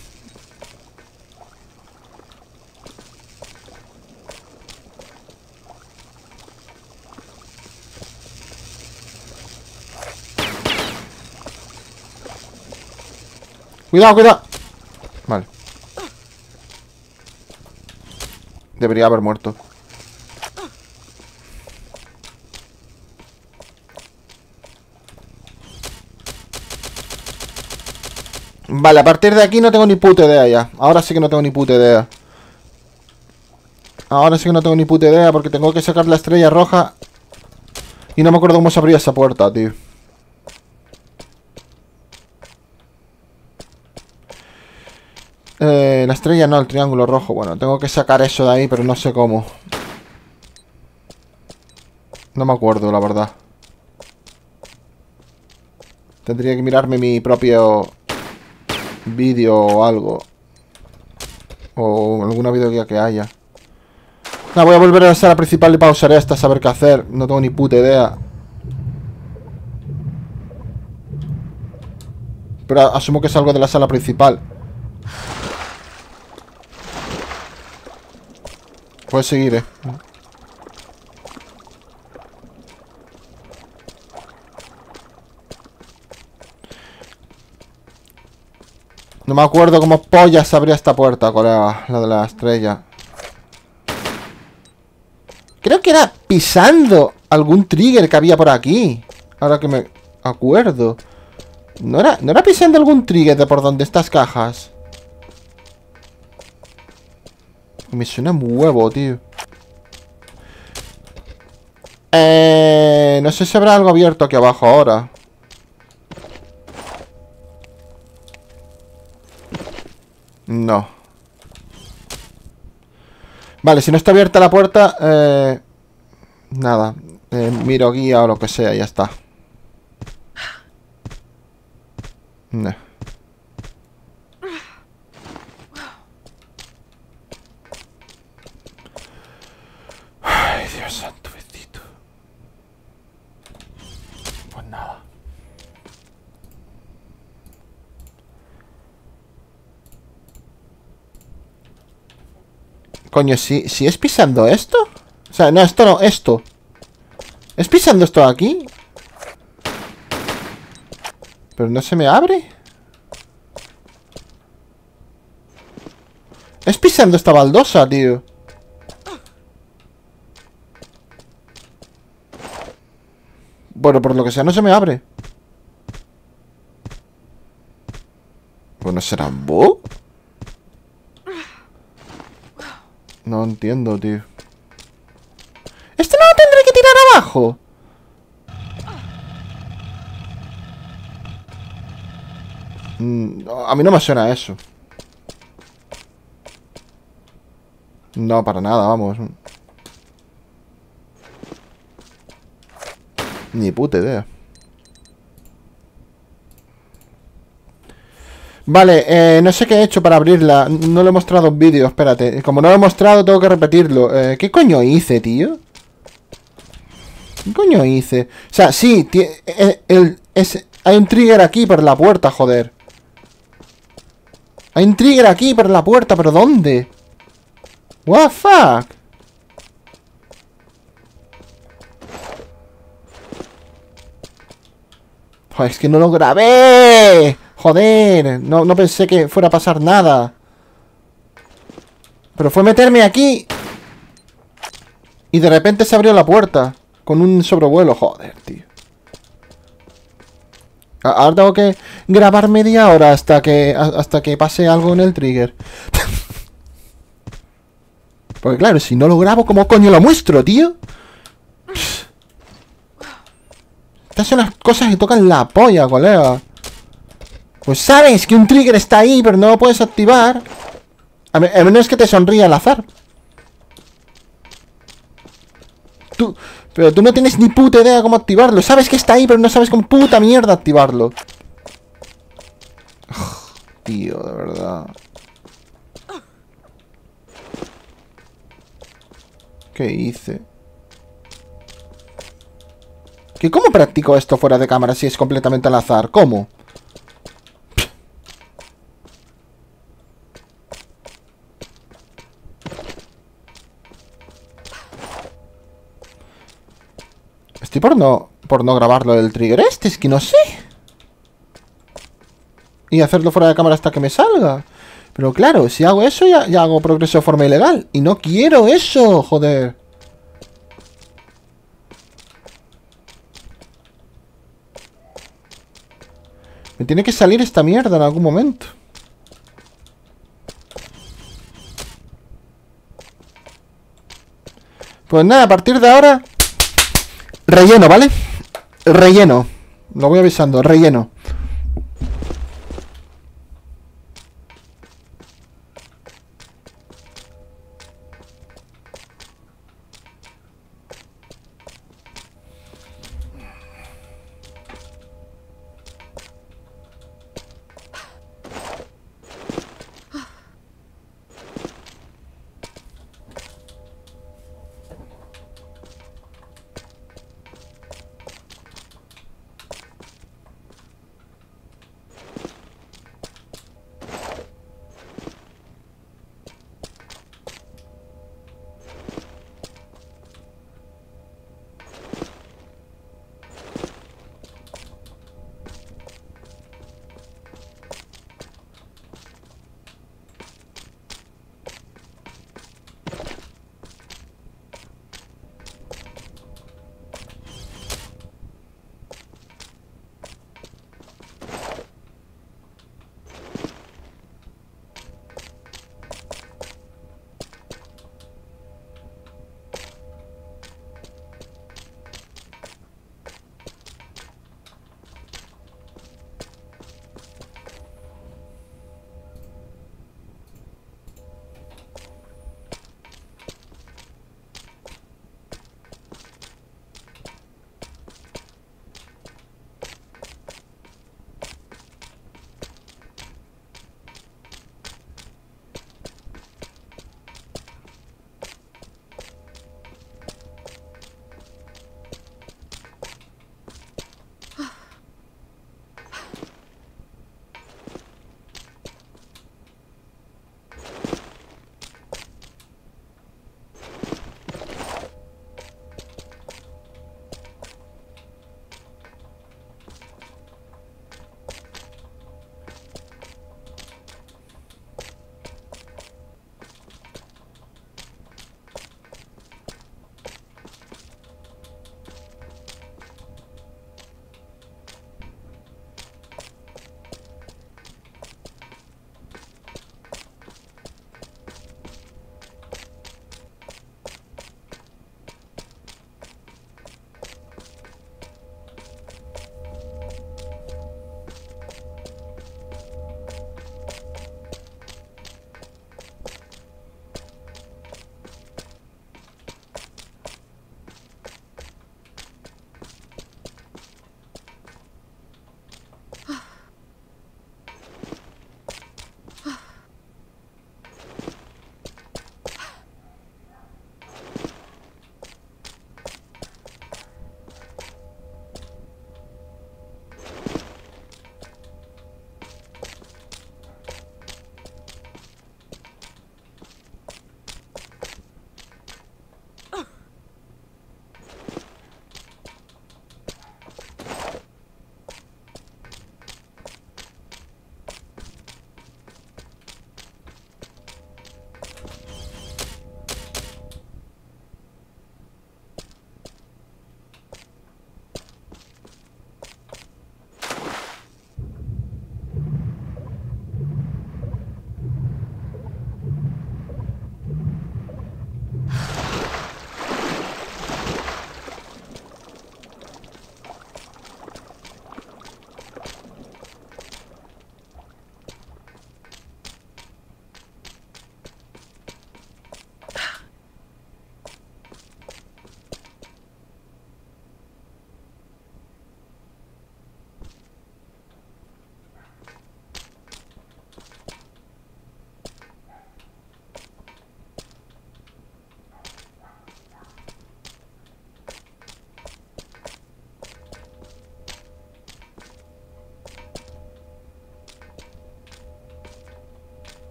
Cuidado, cuidado. Vale. Debería haber muerto. Vale, a partir de aquí no tengo ni puta idea ya. Ahora sí que no tengo ni puta idea. Ahora sí que no tengo ni puta idea porque tengo que sacar la estrella roja. Y no me acuerdo cómo se abría esa puerta, tío. La estrella no, el triángulo rojo. Bueno, tengo que sacar eso de ahí, pero no sé cómo. No me acuerdo, la verdad. Tendría que mirarme mi propio vídeo o algo. O alguna videoguía que haya. No, voy a volver a la sala principal y pausaré esta a saber qué hacer. No tengo ni puta idea. Pero asumo que es algo de la sala principal. Puedes seguir, No me acuerdo cómo pollas se abría esta puerta, colega. La de la estrella. Creo que era pisando algún trigger que había por aquí. Ahora que me acuerdo. ¿No era pisando algún trigger de por donde estas cajas? Me suena un huevo, tío. No sé si habrá algo abierto aquí abajo ahora. No. Vale, si no está abierta la puerta, nada. Miro guía o lo que sea, ya está. No. Ay, Dios santo bendito. Pues nada. Coño, si es pisando esto. O sea, no, esto no, esto. ¿Es pisando esto aquí? Pero no se me abre. Es pisando esta baldosa, tío. Bueno, por lo que sea, no se me abre. Bueno, ¿será un bug? No entiendo, tío. ¿Este no lo tendré que tirar abajo? A mí no me suena eso. No, para nada, vamos. Ni puta idea. Vale, no sé qué he hecho para abrirla. No lo he mostrado en vídeo, espérate. Como no lo he mostrado, tengo que repetirlo. ¿Qué coño hice, tío? ¿Qué coño hice? O sea, sí, hay un trigger aquí por la puerta, joder. Hay un trigger aquí por la puerta, ¿pero dónde? What the fuck? Joder, es que no lo grabé. Joder, no pensé que fuera a pasar nada. Pero fue meterme aquí. Y de repente se abrió la puerta. Con un sobrevuelo, joder, tío. Ahora tengo que grabar media hora hasta que pase algo en el trigger. Porque claro, si no lo grabo, ¿cómo coño lo muestro, tío? Estas son las cosas que tocan la polla, colega. Pues sabes que un trigger está ahí, pero no lo puedes activar. A menos que te sonríe al azar. Pero tú no tienes ni puta idea de cómo activarlo. Sabes que está ahí, pero no sabes cómo puta mierda activarlo. Tío, de verdad. ¿Qué hice? ¿Cómo practico esto fuera de cámara si es completamente al azar? ¿Cómo? Estoy por no grabarlo del trigger este, es que no sé. Y hacerlo fuera de cámara hasta que me salga. Pero claro, si hago eso ya hago progreso de forma ilegal. Y no quiero eso, joder. Me tiene que salir esta mierda en algún momento. Pues nada, a partir de ahora... Relleno, ¿vale? Relleno. Lo voy avisando, relleno.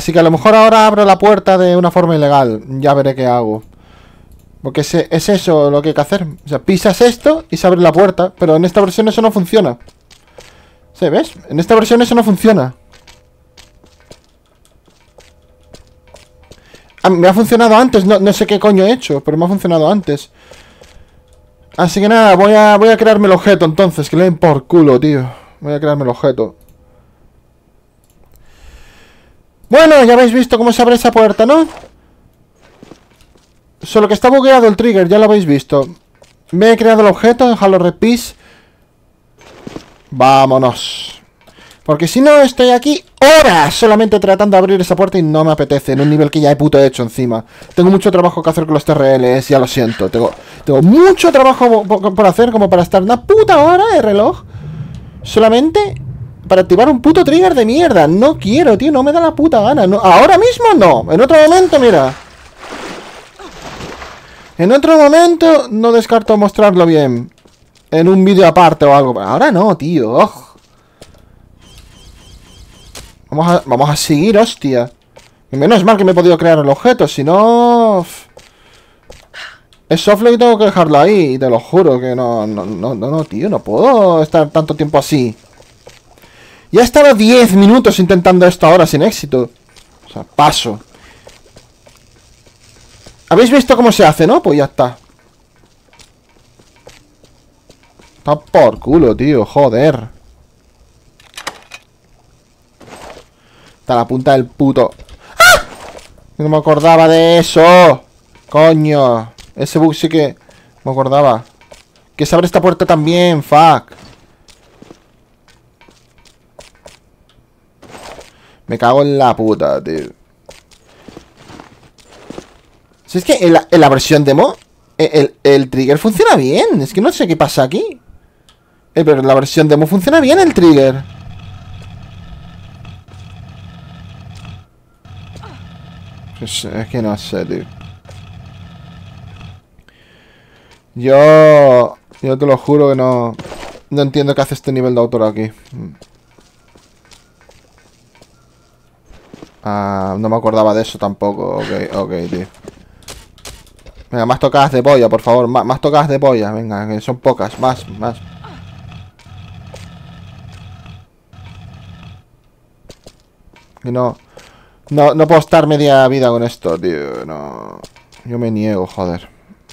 Así que a lo mejor ahora abro la puerta de una forma ilegal. Ya veré qué hago. Porque es eso lo que hay que hacer. O sea, pisas esto y se abre la puerta. Pero en esta versión eso no funciona. ¿Sí, ves? En esta versión eso no funciona. Ah, me ha funcionado antes. No sé qué coño he hecho, pero me ha funcionado antes. Así que nada, voy a crearme el objeto entonces. Que le den por culo, tío. Voy a crearme el objeto. Bueno, ya habéis visto cómo se abre esa puerta, ¿no? Solo que está bugueado el trigger, ya lo habéis visto. Me he creado el objeto, déjalo repeat. Vámonos. Porque si no, estoy aquí horas solamente tratando de abrir esa puerta y no me apetece. En un nivel que ya he puto hecho encima. Tengo mucho trabajo que hacer con los TRLs, ya lo siento. Tengo mucho trabajo por hacer como para estar una puta hora de reloj solamente para activar un puto trigger de mierda. No quiero, tío, no me da la puta gana. No, ahora mismo no. En otro momento, mira. En otro momento no descarto mostrarlo bien. En un vídeo aparte o algo. Ahora no, tío. Oh. Vamos a seguir, hostia. Y menos mal que me he podido crear el objeto. Si no... Es software y tengo que dejarlo ahí. Y te lo juro que no, tío. No puedo estar tanto tiempo así. Ya he estado 10 minutos intentando esto ahora sin éxito. O sea, paso. ¿Habéis visto cómo se hace, no? Pues ya está. Está por culo, tío. Joder. Está la punta del puto. ¡Ah! No me acordaba de eso. Coño. Ese bug sí que me acordaba. Que se abre esta puerta también. Fuck. Me cago en la puta, tío. Si es que en la versión demo el trigger funciona bien. Es que no sé qué pasa aquí. Pero en la versión demo funciona bien el trigger. Es que no sé, tío. Yo te lo juro que no entiendo qué hace este nivel de autor aquí. Ah, no me acordaba de eso tampoco. Ok, tío. Venga, más tocadas de polla, por favor. Más tocadas de polla. Venga, que son pocas. Más. Que no puedo estar media vida con esto, tío. No. Yo me niego, joder.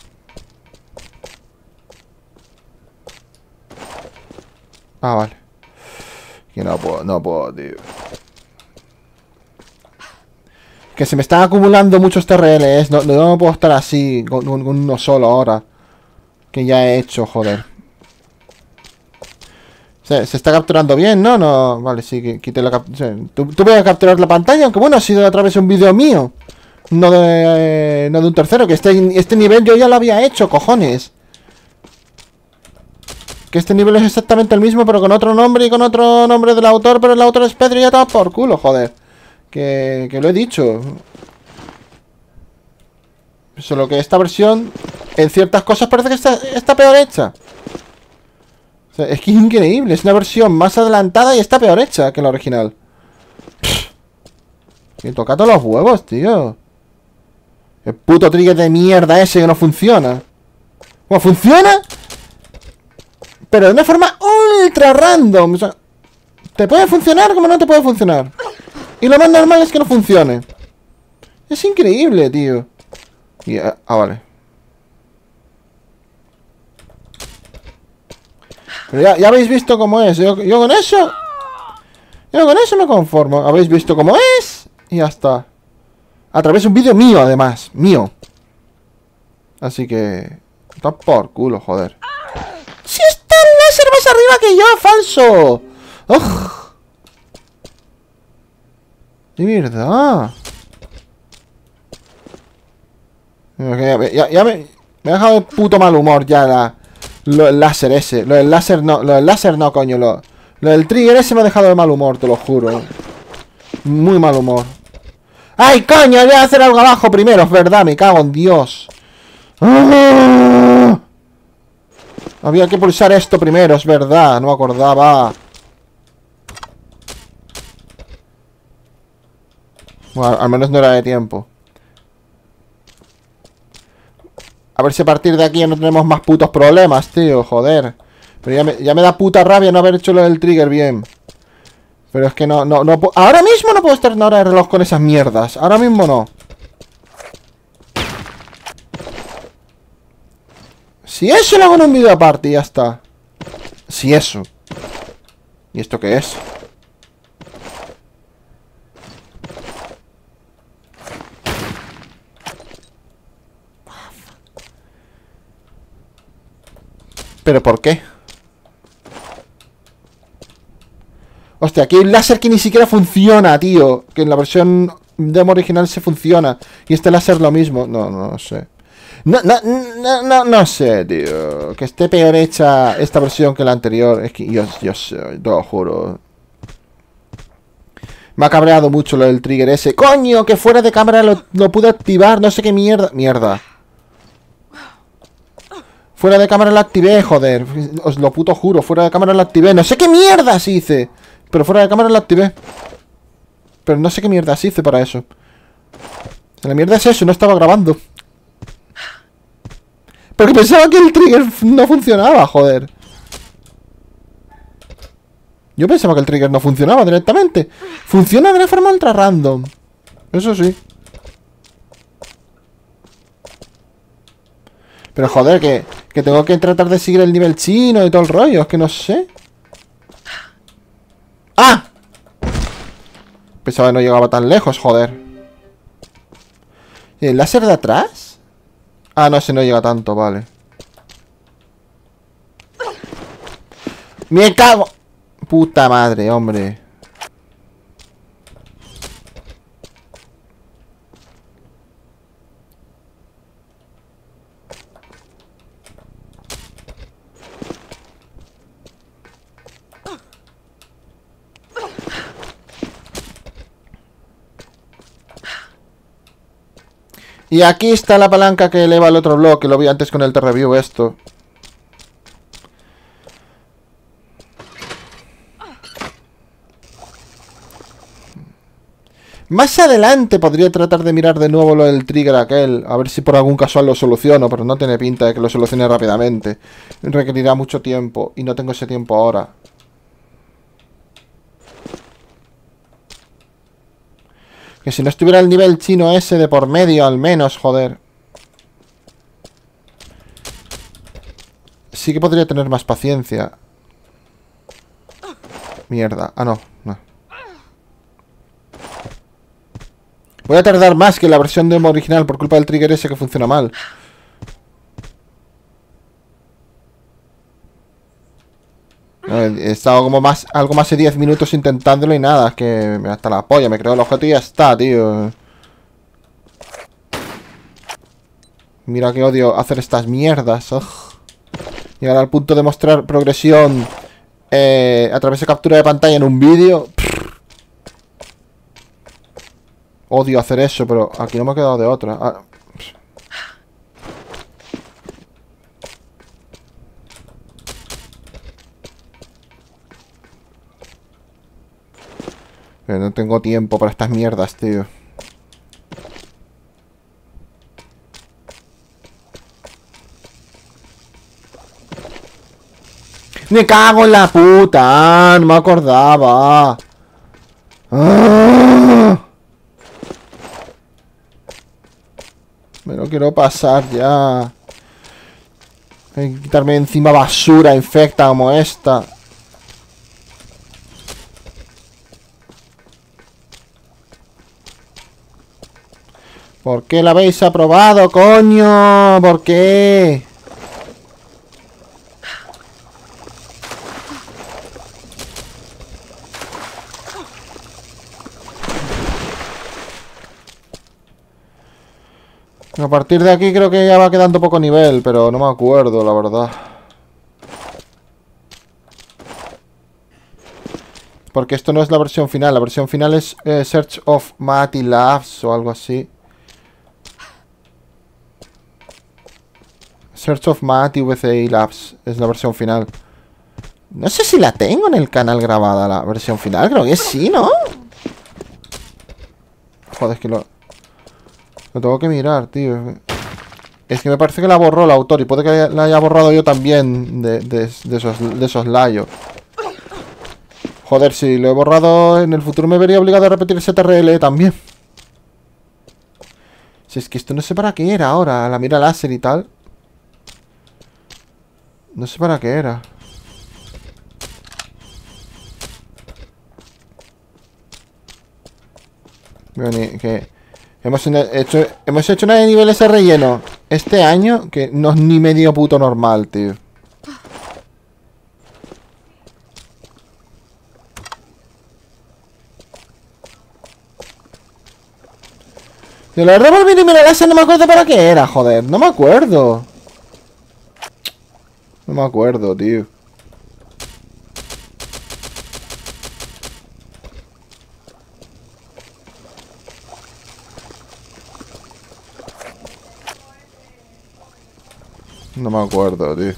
Ah, vale. Que no puedo, tío. Que se me están acumulando muchos TRLs. No puedo estar así con uno solo ahora. Que ya he hecho, joder. Se está capturando bien, ¿no? No, vale, sí, quité la captura. Tuve que capturar la pantalla, aunque bueno, ha sido a través de un vídeo mío. No de un tercero, que este nivel yo ya lo había hecho, cojones. Que este nivel es exactamente el mismo, pero con otro nombre y con otro nombre del autor, pero el autor es Pedro y ya está por culo, joder. Que lo he dicho. Solo que esta versión, en ciertas cosas parece que está peor hecha. O sea, es que es increíble, es una versión más adelantada y está peor hecha que la original. Que toca todos los huevos, tío. El puto trigger de mierda ese que no funciona. Bueno, funciona, pero de una forma ultra random. O sea, te puede funcionar como no te puede funcionar. Y lo más normal es que no funcione. Es increíble, tío. Y, vale. Pero ya habéis visto cómo es. Yo con eso... Yo con eso me conformo. Habéis visto cómo es. Y ya está. A través de un vídeo mío, además. Mío. Así que... Está por culo, joder. ¡Si está el láser más arriba que yo! ¡Falso! ¡Ugh! De verdad. Ya me ha dejado de puto mal humor ya el láser ese. Lo del láser no, coño. Lo del trigger ese me ha dejado de mal humor, te lo juro. Muy mal humor. ¡Ay, coño! Voy a hacer algo abajo primero, es verdad, me cago en Dios. ¡Ah! Había que pulsar esto primero, es verdad, no me acordaba. Bueno, al menos no era de tiempo. A ver si a partir de aquí ya no tenemos más putos problemas, tío. Joder. Pero ya me da puta rabia no haber hecho lo del trigger bien. Pero es que no ahora mismo no puedo estar en hora de reloj con esas mierdas. Ahora mismo no. Si eso lo hago en un vídeo aparte y ya está. Si eso. ¿Y esto qué es? ¿Pero por qué? Hostia, aquí hay un láser que ni siquiera funciona, tío. Que en la versión demo original se funciona. Y este láser lo mismo. No sé. No sé, tío. Que esté peor hecha esta versión que la anterior. Es que yo sé, te lo juro. Me ha cabreado mucho lo del trigger ese. ¡Coño! Que fuera de cámara lo pude activar. No sé qué mierda. Mierda. Fuera de cámara lo activé, joder. Os lo puto juro. Fuera de cámara lo activé. No sé qué mierdas hice. Pero fuera de cámara lo activé. Pero no sé qué mierdas hice para eso. La mierda es eso. No estaba grabando. Porque pensaba que el trigger no funcionaba, joder. Yo pensaba que el trigger no funcionaba directamente. Funciona de una forma ultra random. Eso sí. Pero joder, que tengo que tratar de seguir el nivel chino y todo el rollo. Es que no sé. ¡Ah! Pensaba que no llegaba tan lejos, joder. ¿Y el láser de atrás? Ah, no, ese no llega tanto, vale. ¡Me cago! Puta madre, hombre. Y aquí está la palanca que eleva el otro bloque. Lo vi antes con el T-Review esto. Más adelante podría tratar de mirar de nuevo lo del trigger aquel. A ver si por algún casual lo soluciono. Pero no tiene pinta de que lo solucione rápidamente. Requerirá mucho tiempo. Y no tengo ese tiempo ahora. Que si no estuviera el nivel chino ese de por medio, al menos, joder. Sí que podría tener más paciencia. Mierda. Ah, no. Voy a tardar más que la versión demo original por culpa del trigger ese que funciona mal. He estado como algo más de 10 minutos intentándolo y nada, es que hasta la polla, me creo el objeto y ya está, tío. Mira que odio hacer estas mierdas. Ugh. Llegar al punto de mostrar progresión a través de captura de pantalla en un vídeo. Odio hacer eso, pero aquí no me ha quedado de otra. Ah. Pero no tengo tiempo para estas mierdas, tío. ¡Me cago en la puta! No me acordaba. ¡Ah! Me lo quiero pasar ya. Hay que quitarme encima basura infecta como esta. ¿Por qué la habéis aprobado, coño? ¿Por qué? A partir de aquí creo que ya va quedando poco nivel, pero no me acuerdo, la verdad. Porque esto no es la versión final. La versión final es Search of Mati Labs o algo así. Search of Mati VCI Labs es la versión final. No sé si la tengo en el canal grabada, la versión final. Creo que sí, ¿no? Joder, es que lo tengo que mirar, tío. Es que me parece que la borró el autor. Y puede que la haya borrado yo también de esos layos. Joder, si lo he borrado en el futuro me vería obligado a repetir ese TRL también. Si es que esto no sé para qué era ahora. La mira láser y tal. No sé para qué era. Bueno, que hemos hecho una de niveles de relleno este año que no es ni medio puto normal, tío. De la revolver y mira ese no me acuerdo para qué era, joder. No me acuerdo. No me acuerdo, tío. No me acuerdo, tío.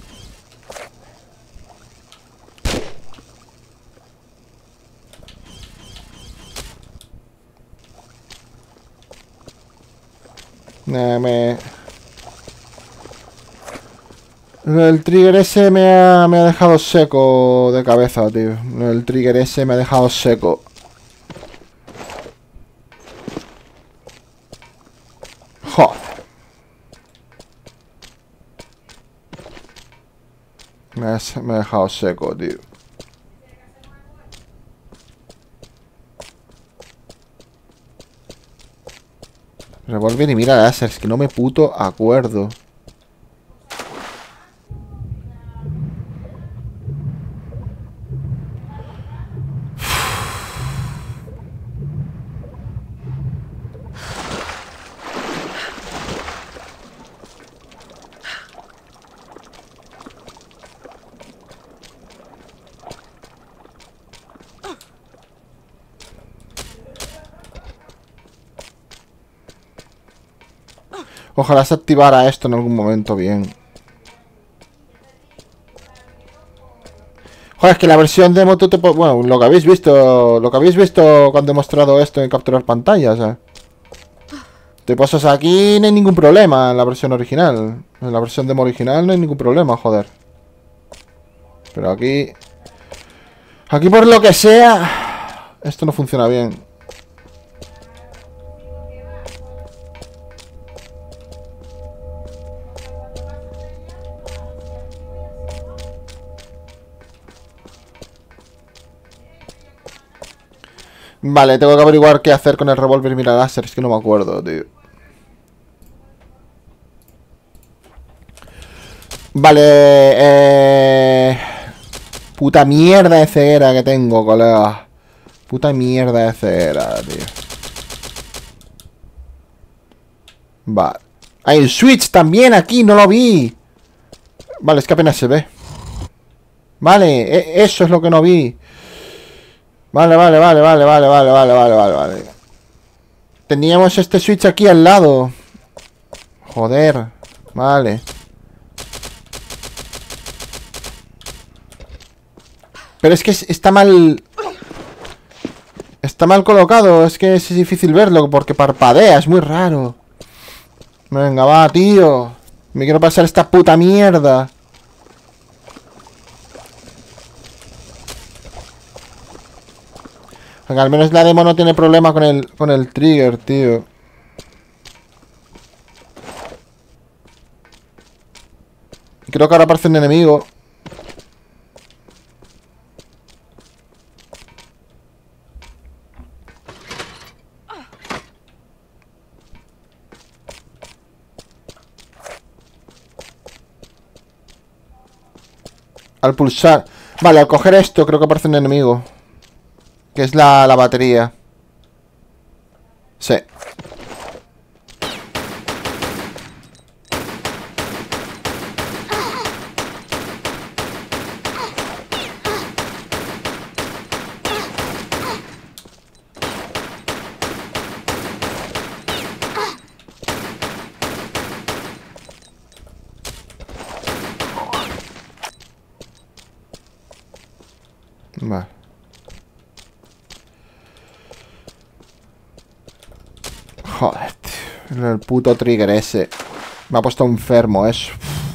El trigger ese me ha dejado seco de cabeza, tío. El trigger ese me ha dejado seco. Joder. Me ha dejado seco, tío. Revolver y mira láser, es que no me puto acuerdo. Ojalá se activara esto en algún momento bien. Joder, es que la versión demo tú te puedes... Bueno, lo que habéis visto cuando he mostrado esto en capturar pantallas, ¿eh? Te pasas aquí, no hay ningún problema en la versión original. En la versión demo original no hay ningún problema, joder. Pero aquí... Aquí por lo que sea... Esto no funciona bien. Vale, tengo que averiguar qué hacer con el revólver mira láser. Es que no me acuerdo, tío. Vale, puta mierda de ceguera que tengo, colega. Puta mierda de ceguera, tío. Vale. Hay el switch también aquí, no lo vi. Vale, es que apenas se ve. Vale, eso es lo que no vi. Vale. Teníamos este switch aquí al lado. Joder. Vale. Pero es que está mal... Está mal colocado. Es que es difícil verlo porque parpadea. Es muy raro. Venga, va, tío. Me quiero pasar esta puta mierda. Venga, al menos la demo no tiene problema con el trigger, tío. Creo que ahora aparece un enemigo. Al pulsar. Vale, al coger esto creo que aparece un enemigo. Que es la batería. Sí. Vale. El puto trigger ese. Me ha puesto enfermo eso.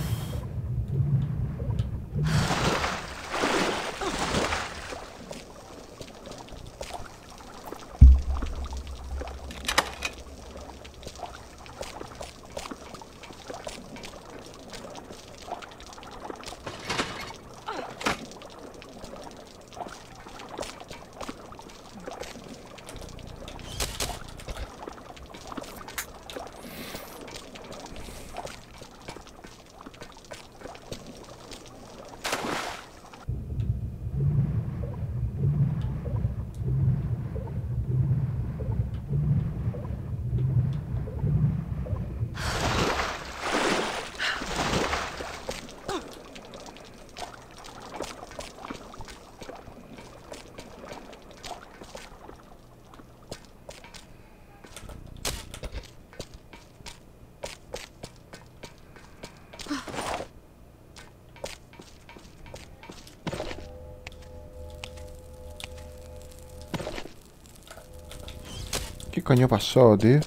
¿Qué coño pasó, tío?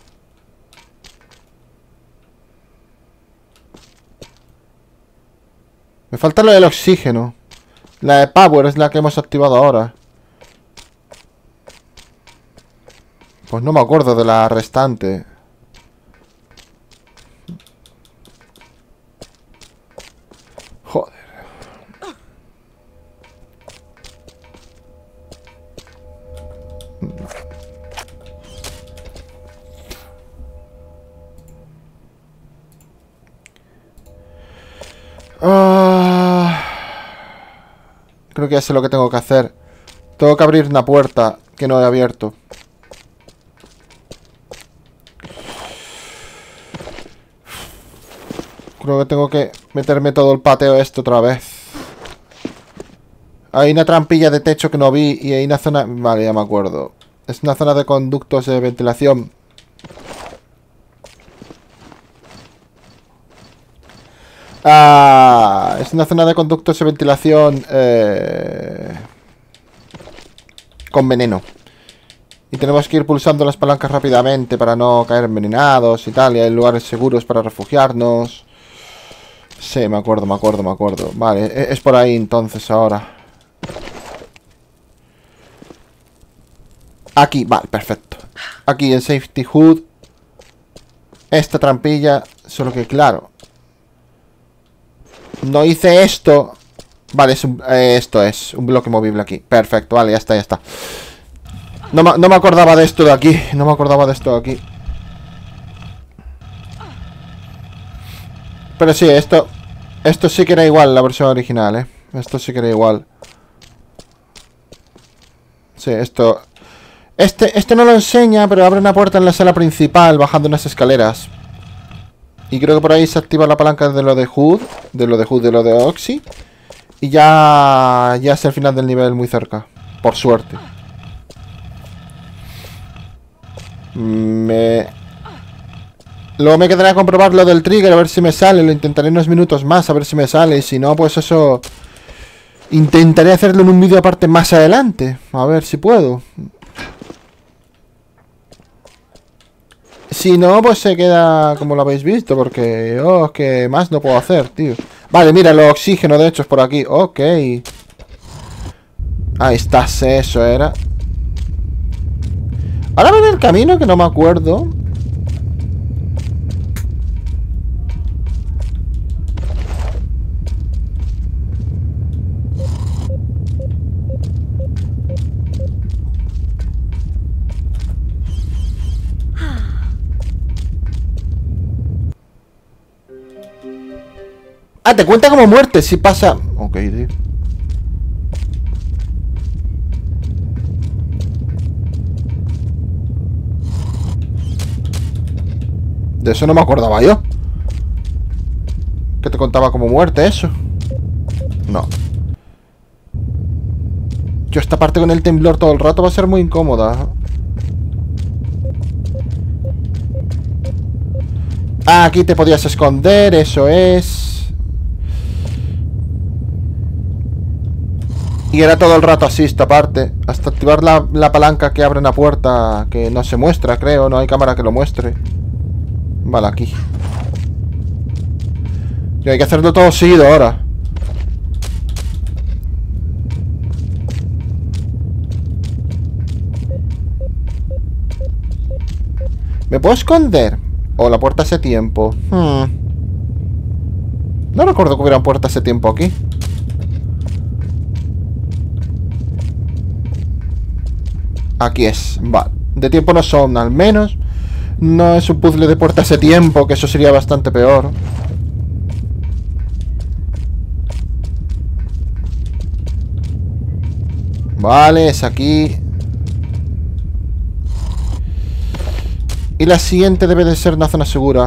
Me falta lo del oxígeno. La de Power es la que hemos activado ahora. Pues no me acuerdo de la restante. Joder. Creo que ya sé lo que tengo que hacer. Tengo que abrir una puerta que no he abierto. Creo que tengo que meterme todo el pateo esto otra vez. Hay una trampilla de techo que no vi y hay una zona... Vale, ya me acuerdo. Es una zona de conductos de ventilación. Es una zona de conductos de ventilación con veneno. Y tenemos que ir pulsando las palancas rápidamente para no caer envenenados y tal. Y hay lugares seguros para refugiarnos. Sí, me acuerdo. Vale, es por ahí entonces ahora. Aquí, vale, perfecto. Aquí en Safety Hood. Esta trampilla, solo que claro, no hice esto. Vale, esto es un bloque movible aquí. Perfecto, vale, ya está. No me acordaba de esto de aquí. Pero sí, esto sí que era igual, la versión original, ¿eh? Esto sí que era igual. Sí, esto no lo enseña, pero abre una puerta en la sala principal, bajando unas escaleras. Y creo que por ahí se activa la palanca de lo de Hood, de lo de Oxy. Y ya es el final del nivel muy cerca. Por suerte. Luego me quedará a comprobar lo del trigger, a ver si me sale. Lo intentaré unos minutos más, a ver si me sale. Y si no, pues eso... Intentaré hacerlo en un vídeo aparte más adelante. A ver si puedo. Si no, pues se queda como lo habéis visto. Porque, es que más no puedo hacer, tío. Vale, mira, el oxígeno de hecho es por aquí. Ok. Ahí está, eso era. Ahora ven el camino que no me acuerdo. Ah, te cuenta como muerte si pasa... Ok, tío. De eso no me acordaba yo. Que te contaba como muerte eso. No. Yo esta parte con el temblor todo el rato va a ser muy incómoda. Ah, aquí te podías esconder, eso es. Y era todo el rato así esta parte. Hasta activar la palanca que abre una puerta que no se muestra, creo. No hay cámara que lo muestre. Vale, aquí. Y hay que hacerlo todo seguido ahora. ¿Me puedo esconder? ¿O la puerta hace tiempo? No recuerdo que hubiera puerta hace tiempo aquí. Aquí es. Vale. De tiempo no son, al menos. No es un puzzle de puerta hace tiempo, que eso sería bastante peor. Vale, es aquí. Y la siguiente debe de ser una zona segura.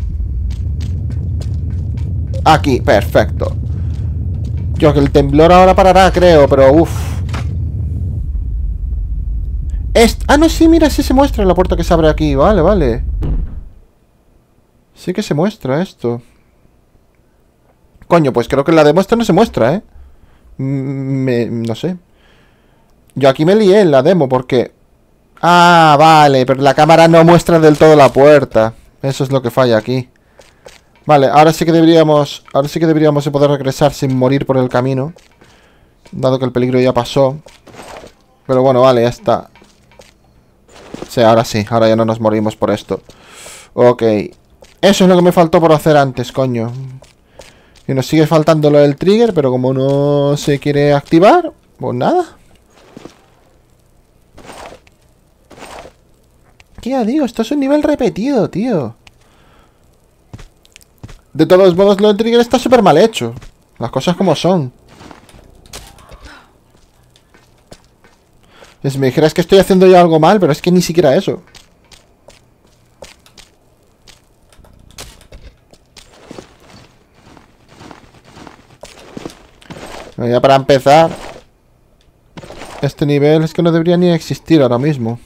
Aquí, perfecto. Yo, que el temblor ahora parará, creo, pero uff. Ah, no, sí, mira, sí se muestra la puerta que se abre aquí. Vale, vale. Sí que se muestra esto. Coño, pues creo que en la demo esta no se muestra, ¿eh? No sé. Yo aquí me lié en la demo porque... Ah, vale, pero la cámara no muestra del todo la puerta. Eso es lo que falla aquí. Vale, ahora sí que deberíamos de poder regresar sin morir por el camino. Dado que el peligro ya pasó. Pero bueno, vale, ya está. Sí, ahora ya no nos morimos por esto. Ok. Eso es lo que me faltó por hacer antes, coño. Y nos sigue faltando lo del trigger, pero como no se quiere activar, pues nada. ¿Qué ya digo? Esto es un nivel repetido, tío. De todos modos, lo del trigger está súper mal hecho. Las cosas como son. Si me dijeras que estoy haciendo yo algo mal, pero es que ni siquiera eso. Ya para empezar, este nivel es que no debería ni existir ahora mismo.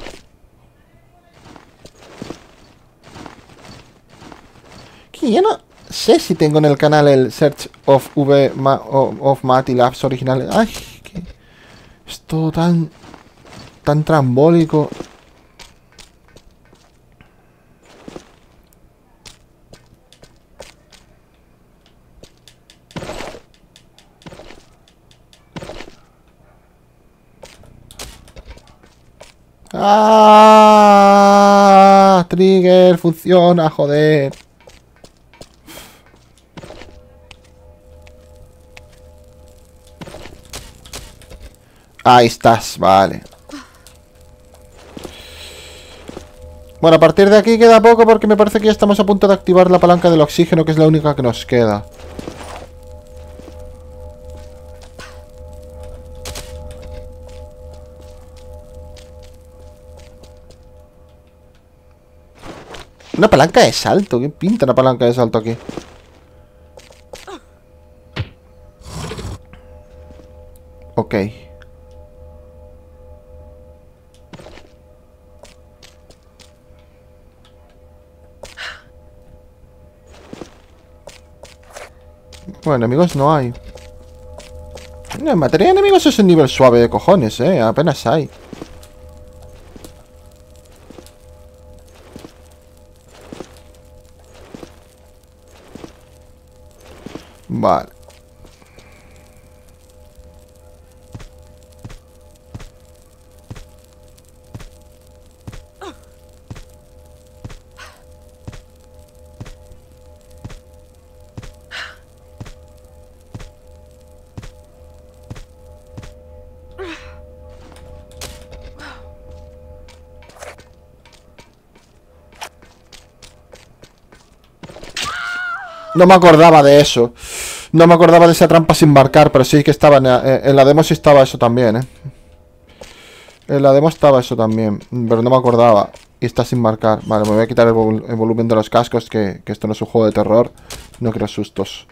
Que yo no sé si tengo en el canal el Search of Mati Labs originales. Ay, que es todo tan trambólico. ¡Ah! Trigger, funciona, joder. Ahí estás, vale. Bueno, a partir de aquí queda poco porque me parece que ya estamos a punto de activar la palanca del oxígeno, que es la única que nos queda. Una palanca de salto. ¿Qué pinta una palanca de salto aquí? Ok. Bueno, enemigos no hay. En materia de enemigos es un nivel suave de cojones, apenas hay. Vale. No me acordaba de eso. No me acordaba de esa trampa sin marcar, pero sí que estaba en la demo sí estaba eso también, En la demo estaba eso también, pero no me acordaba. Y está sin marcar. Vale, me voy a quitar el volumen de los cascos, que esto no es un juego de terror. No quiero sustos.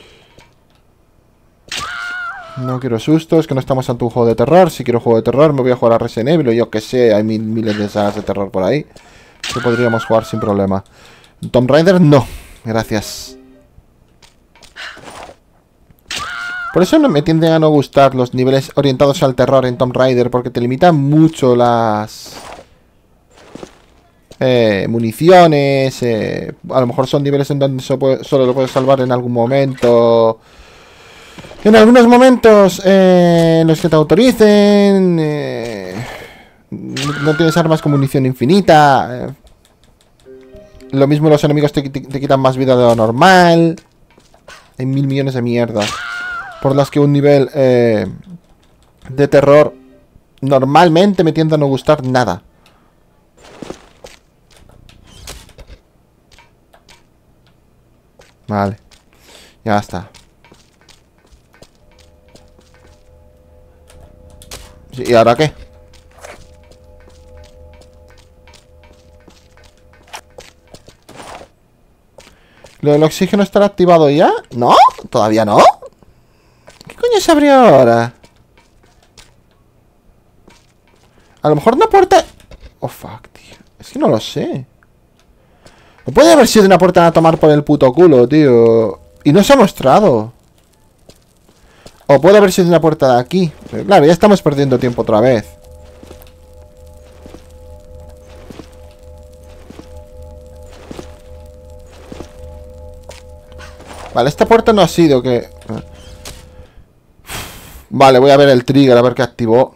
No quiero sustos, que no estamos ante un juego de terror. Si quiero juego de terror me voy a jugar a Resident Evil, o yo que sé, hay miles de sagas de terror por ahí que podríamos jugar sin problema. Tomb Raider no, gracias. Por eso no me tienden a no gustar los niveles orientados al terror en Tomb Raider, porque te limitan mucho las municiones, a lo mejor son niveles en donde solo lo puedes salvar en algún momento. En algunos momentos en los que te autoricen, no tienes armas con munición infinita. Lo mismo los enemigos te quitan más vida de lo normal. Hay 1000 millones de mierdas por las que un nivel de terror normalmente me tiende a no gustar nada. Vale, ya está. Sí, ¿y ahora qué? ¿Lo del oxígeno estará activado ya? ¿No? ¿Todavía no? ¿Qué coño se abrió ahora? A lo mejor una puerta... Oh, fuck, tío. Es que no lo sé. No puede haber sido una puerta a tomar por el puto culo, tío. Y no se ha mostrado. O puede haber sido una puerta de aquí. Pero claro, ya estamos perdiendo tiempo otra vez. Vale, esta puerta no ha sido que... Vale, voy a ver el trigger, a ver qué activó.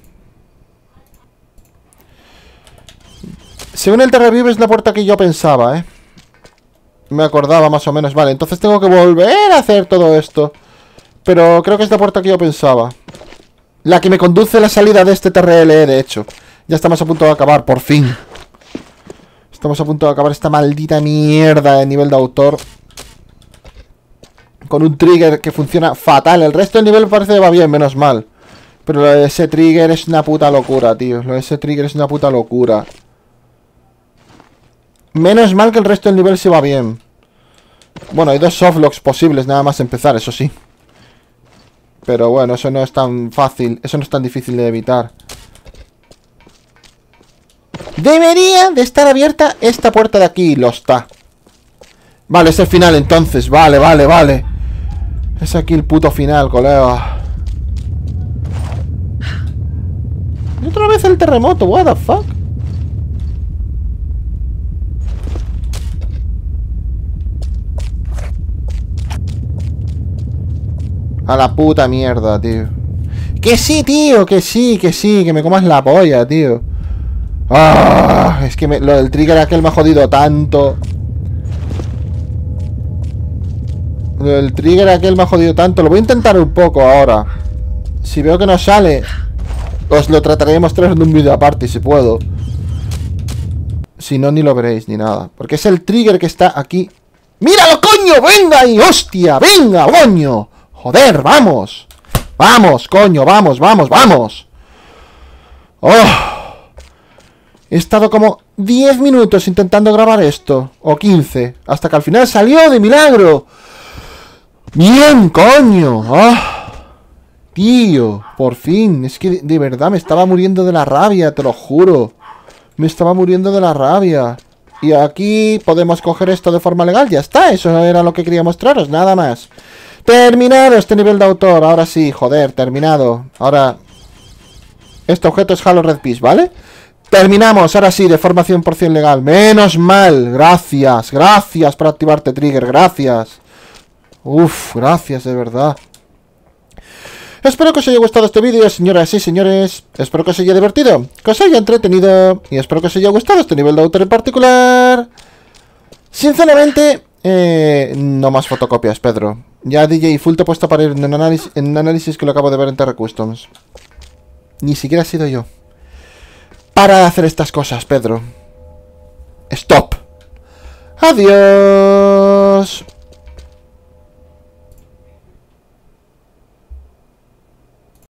Según el Terrevive es la puerta que yo pensaba, ¿eh? Me acordaba más o menos. Vale, entonces tengo que volver a hacer todo esto. Pero creo que es la puerta que yo pensaba. La que me conduce a la salida de este TRLE, de hecho. Ya estamos a punto de acabar, por fin. Estamos a punto de acabar esta maldita mierda de nivel de autor. Con un trigger que funciona fatal. El resto del nivel parece que va bien, menos mal. Pero lo de ese trigger es una puta locura, tío. Lo de ese trigger es una puta locura. Menos mal que el resto del nivel se va bien. Bueno, hay 2 softlocks posibles nada más empezar, eso sí. Pero bueno, eso no es tan fácil. Eso no es tan difícil de evitar. Debería de estar abierta esta puerta de aquí. Lo está. Vale, es el final entonces. Vale, vale, vale. Es aquí el puto final, colega. Y otra vez el terremoto. What the fuck. A la puta mierda, tío. Que sí, tío, que sí, que me comas la polla, tío. Ah, es que lo del trigger aquel me ha jodido tanto. Lo del trigger aquel me ha jodido tanto. Lo voy a intentar un poco ahora. Si veo que no sale, os lo trataré de mostrar en un vídeo aparte, si puedo. Si no, ni lo veréis, ni nada. Porque es el trigger que está aquí. ¡Míralo, coño! ¡Venga ahí, hostia! ¡Venga, coño! ¡Joder, vamos! ¡Vamos, coño! ¡Vamos, vamos, vamos! ¡Oh! He estado como 10 minutos intentando grabar esto. O 15. Hasta que al final salió de milagro. ¡Bien, coño! ¡Oh! Tío, por fin. Es que de verdad me estaba muriendo de la rabia, te lo juro. Me estaba muriendo de la rabia. Y aquí podemos coger esto de forma legal. Ya está, eso era lo que quería mostraros, nada más. Terminado este nivel de autor. Ahora sí, joder, terminado. Ahora, este objeto es Halo Red Peace, ¿vale? Terminamos, ahora sí, de forma 100% legal. Menos mal, gracias. Gracias por activarte, Trigger, gracias. Uf, gracias, de verdad. Espero que os haya gustado este vídeo, señoras y señores. Espero que os haya divertido, que os haya entretenido. Y espero que os haya gustado este nivel de autor en particular. Sinceramente, no más fotocopias, Pedro. Ya DJ Full te he puesto para ir en un análisis que lo acabo de ver en Terra Customs. Ni siquiera he sido yo. Para de hacer estas cosas, Pedro. Stop. Adiós.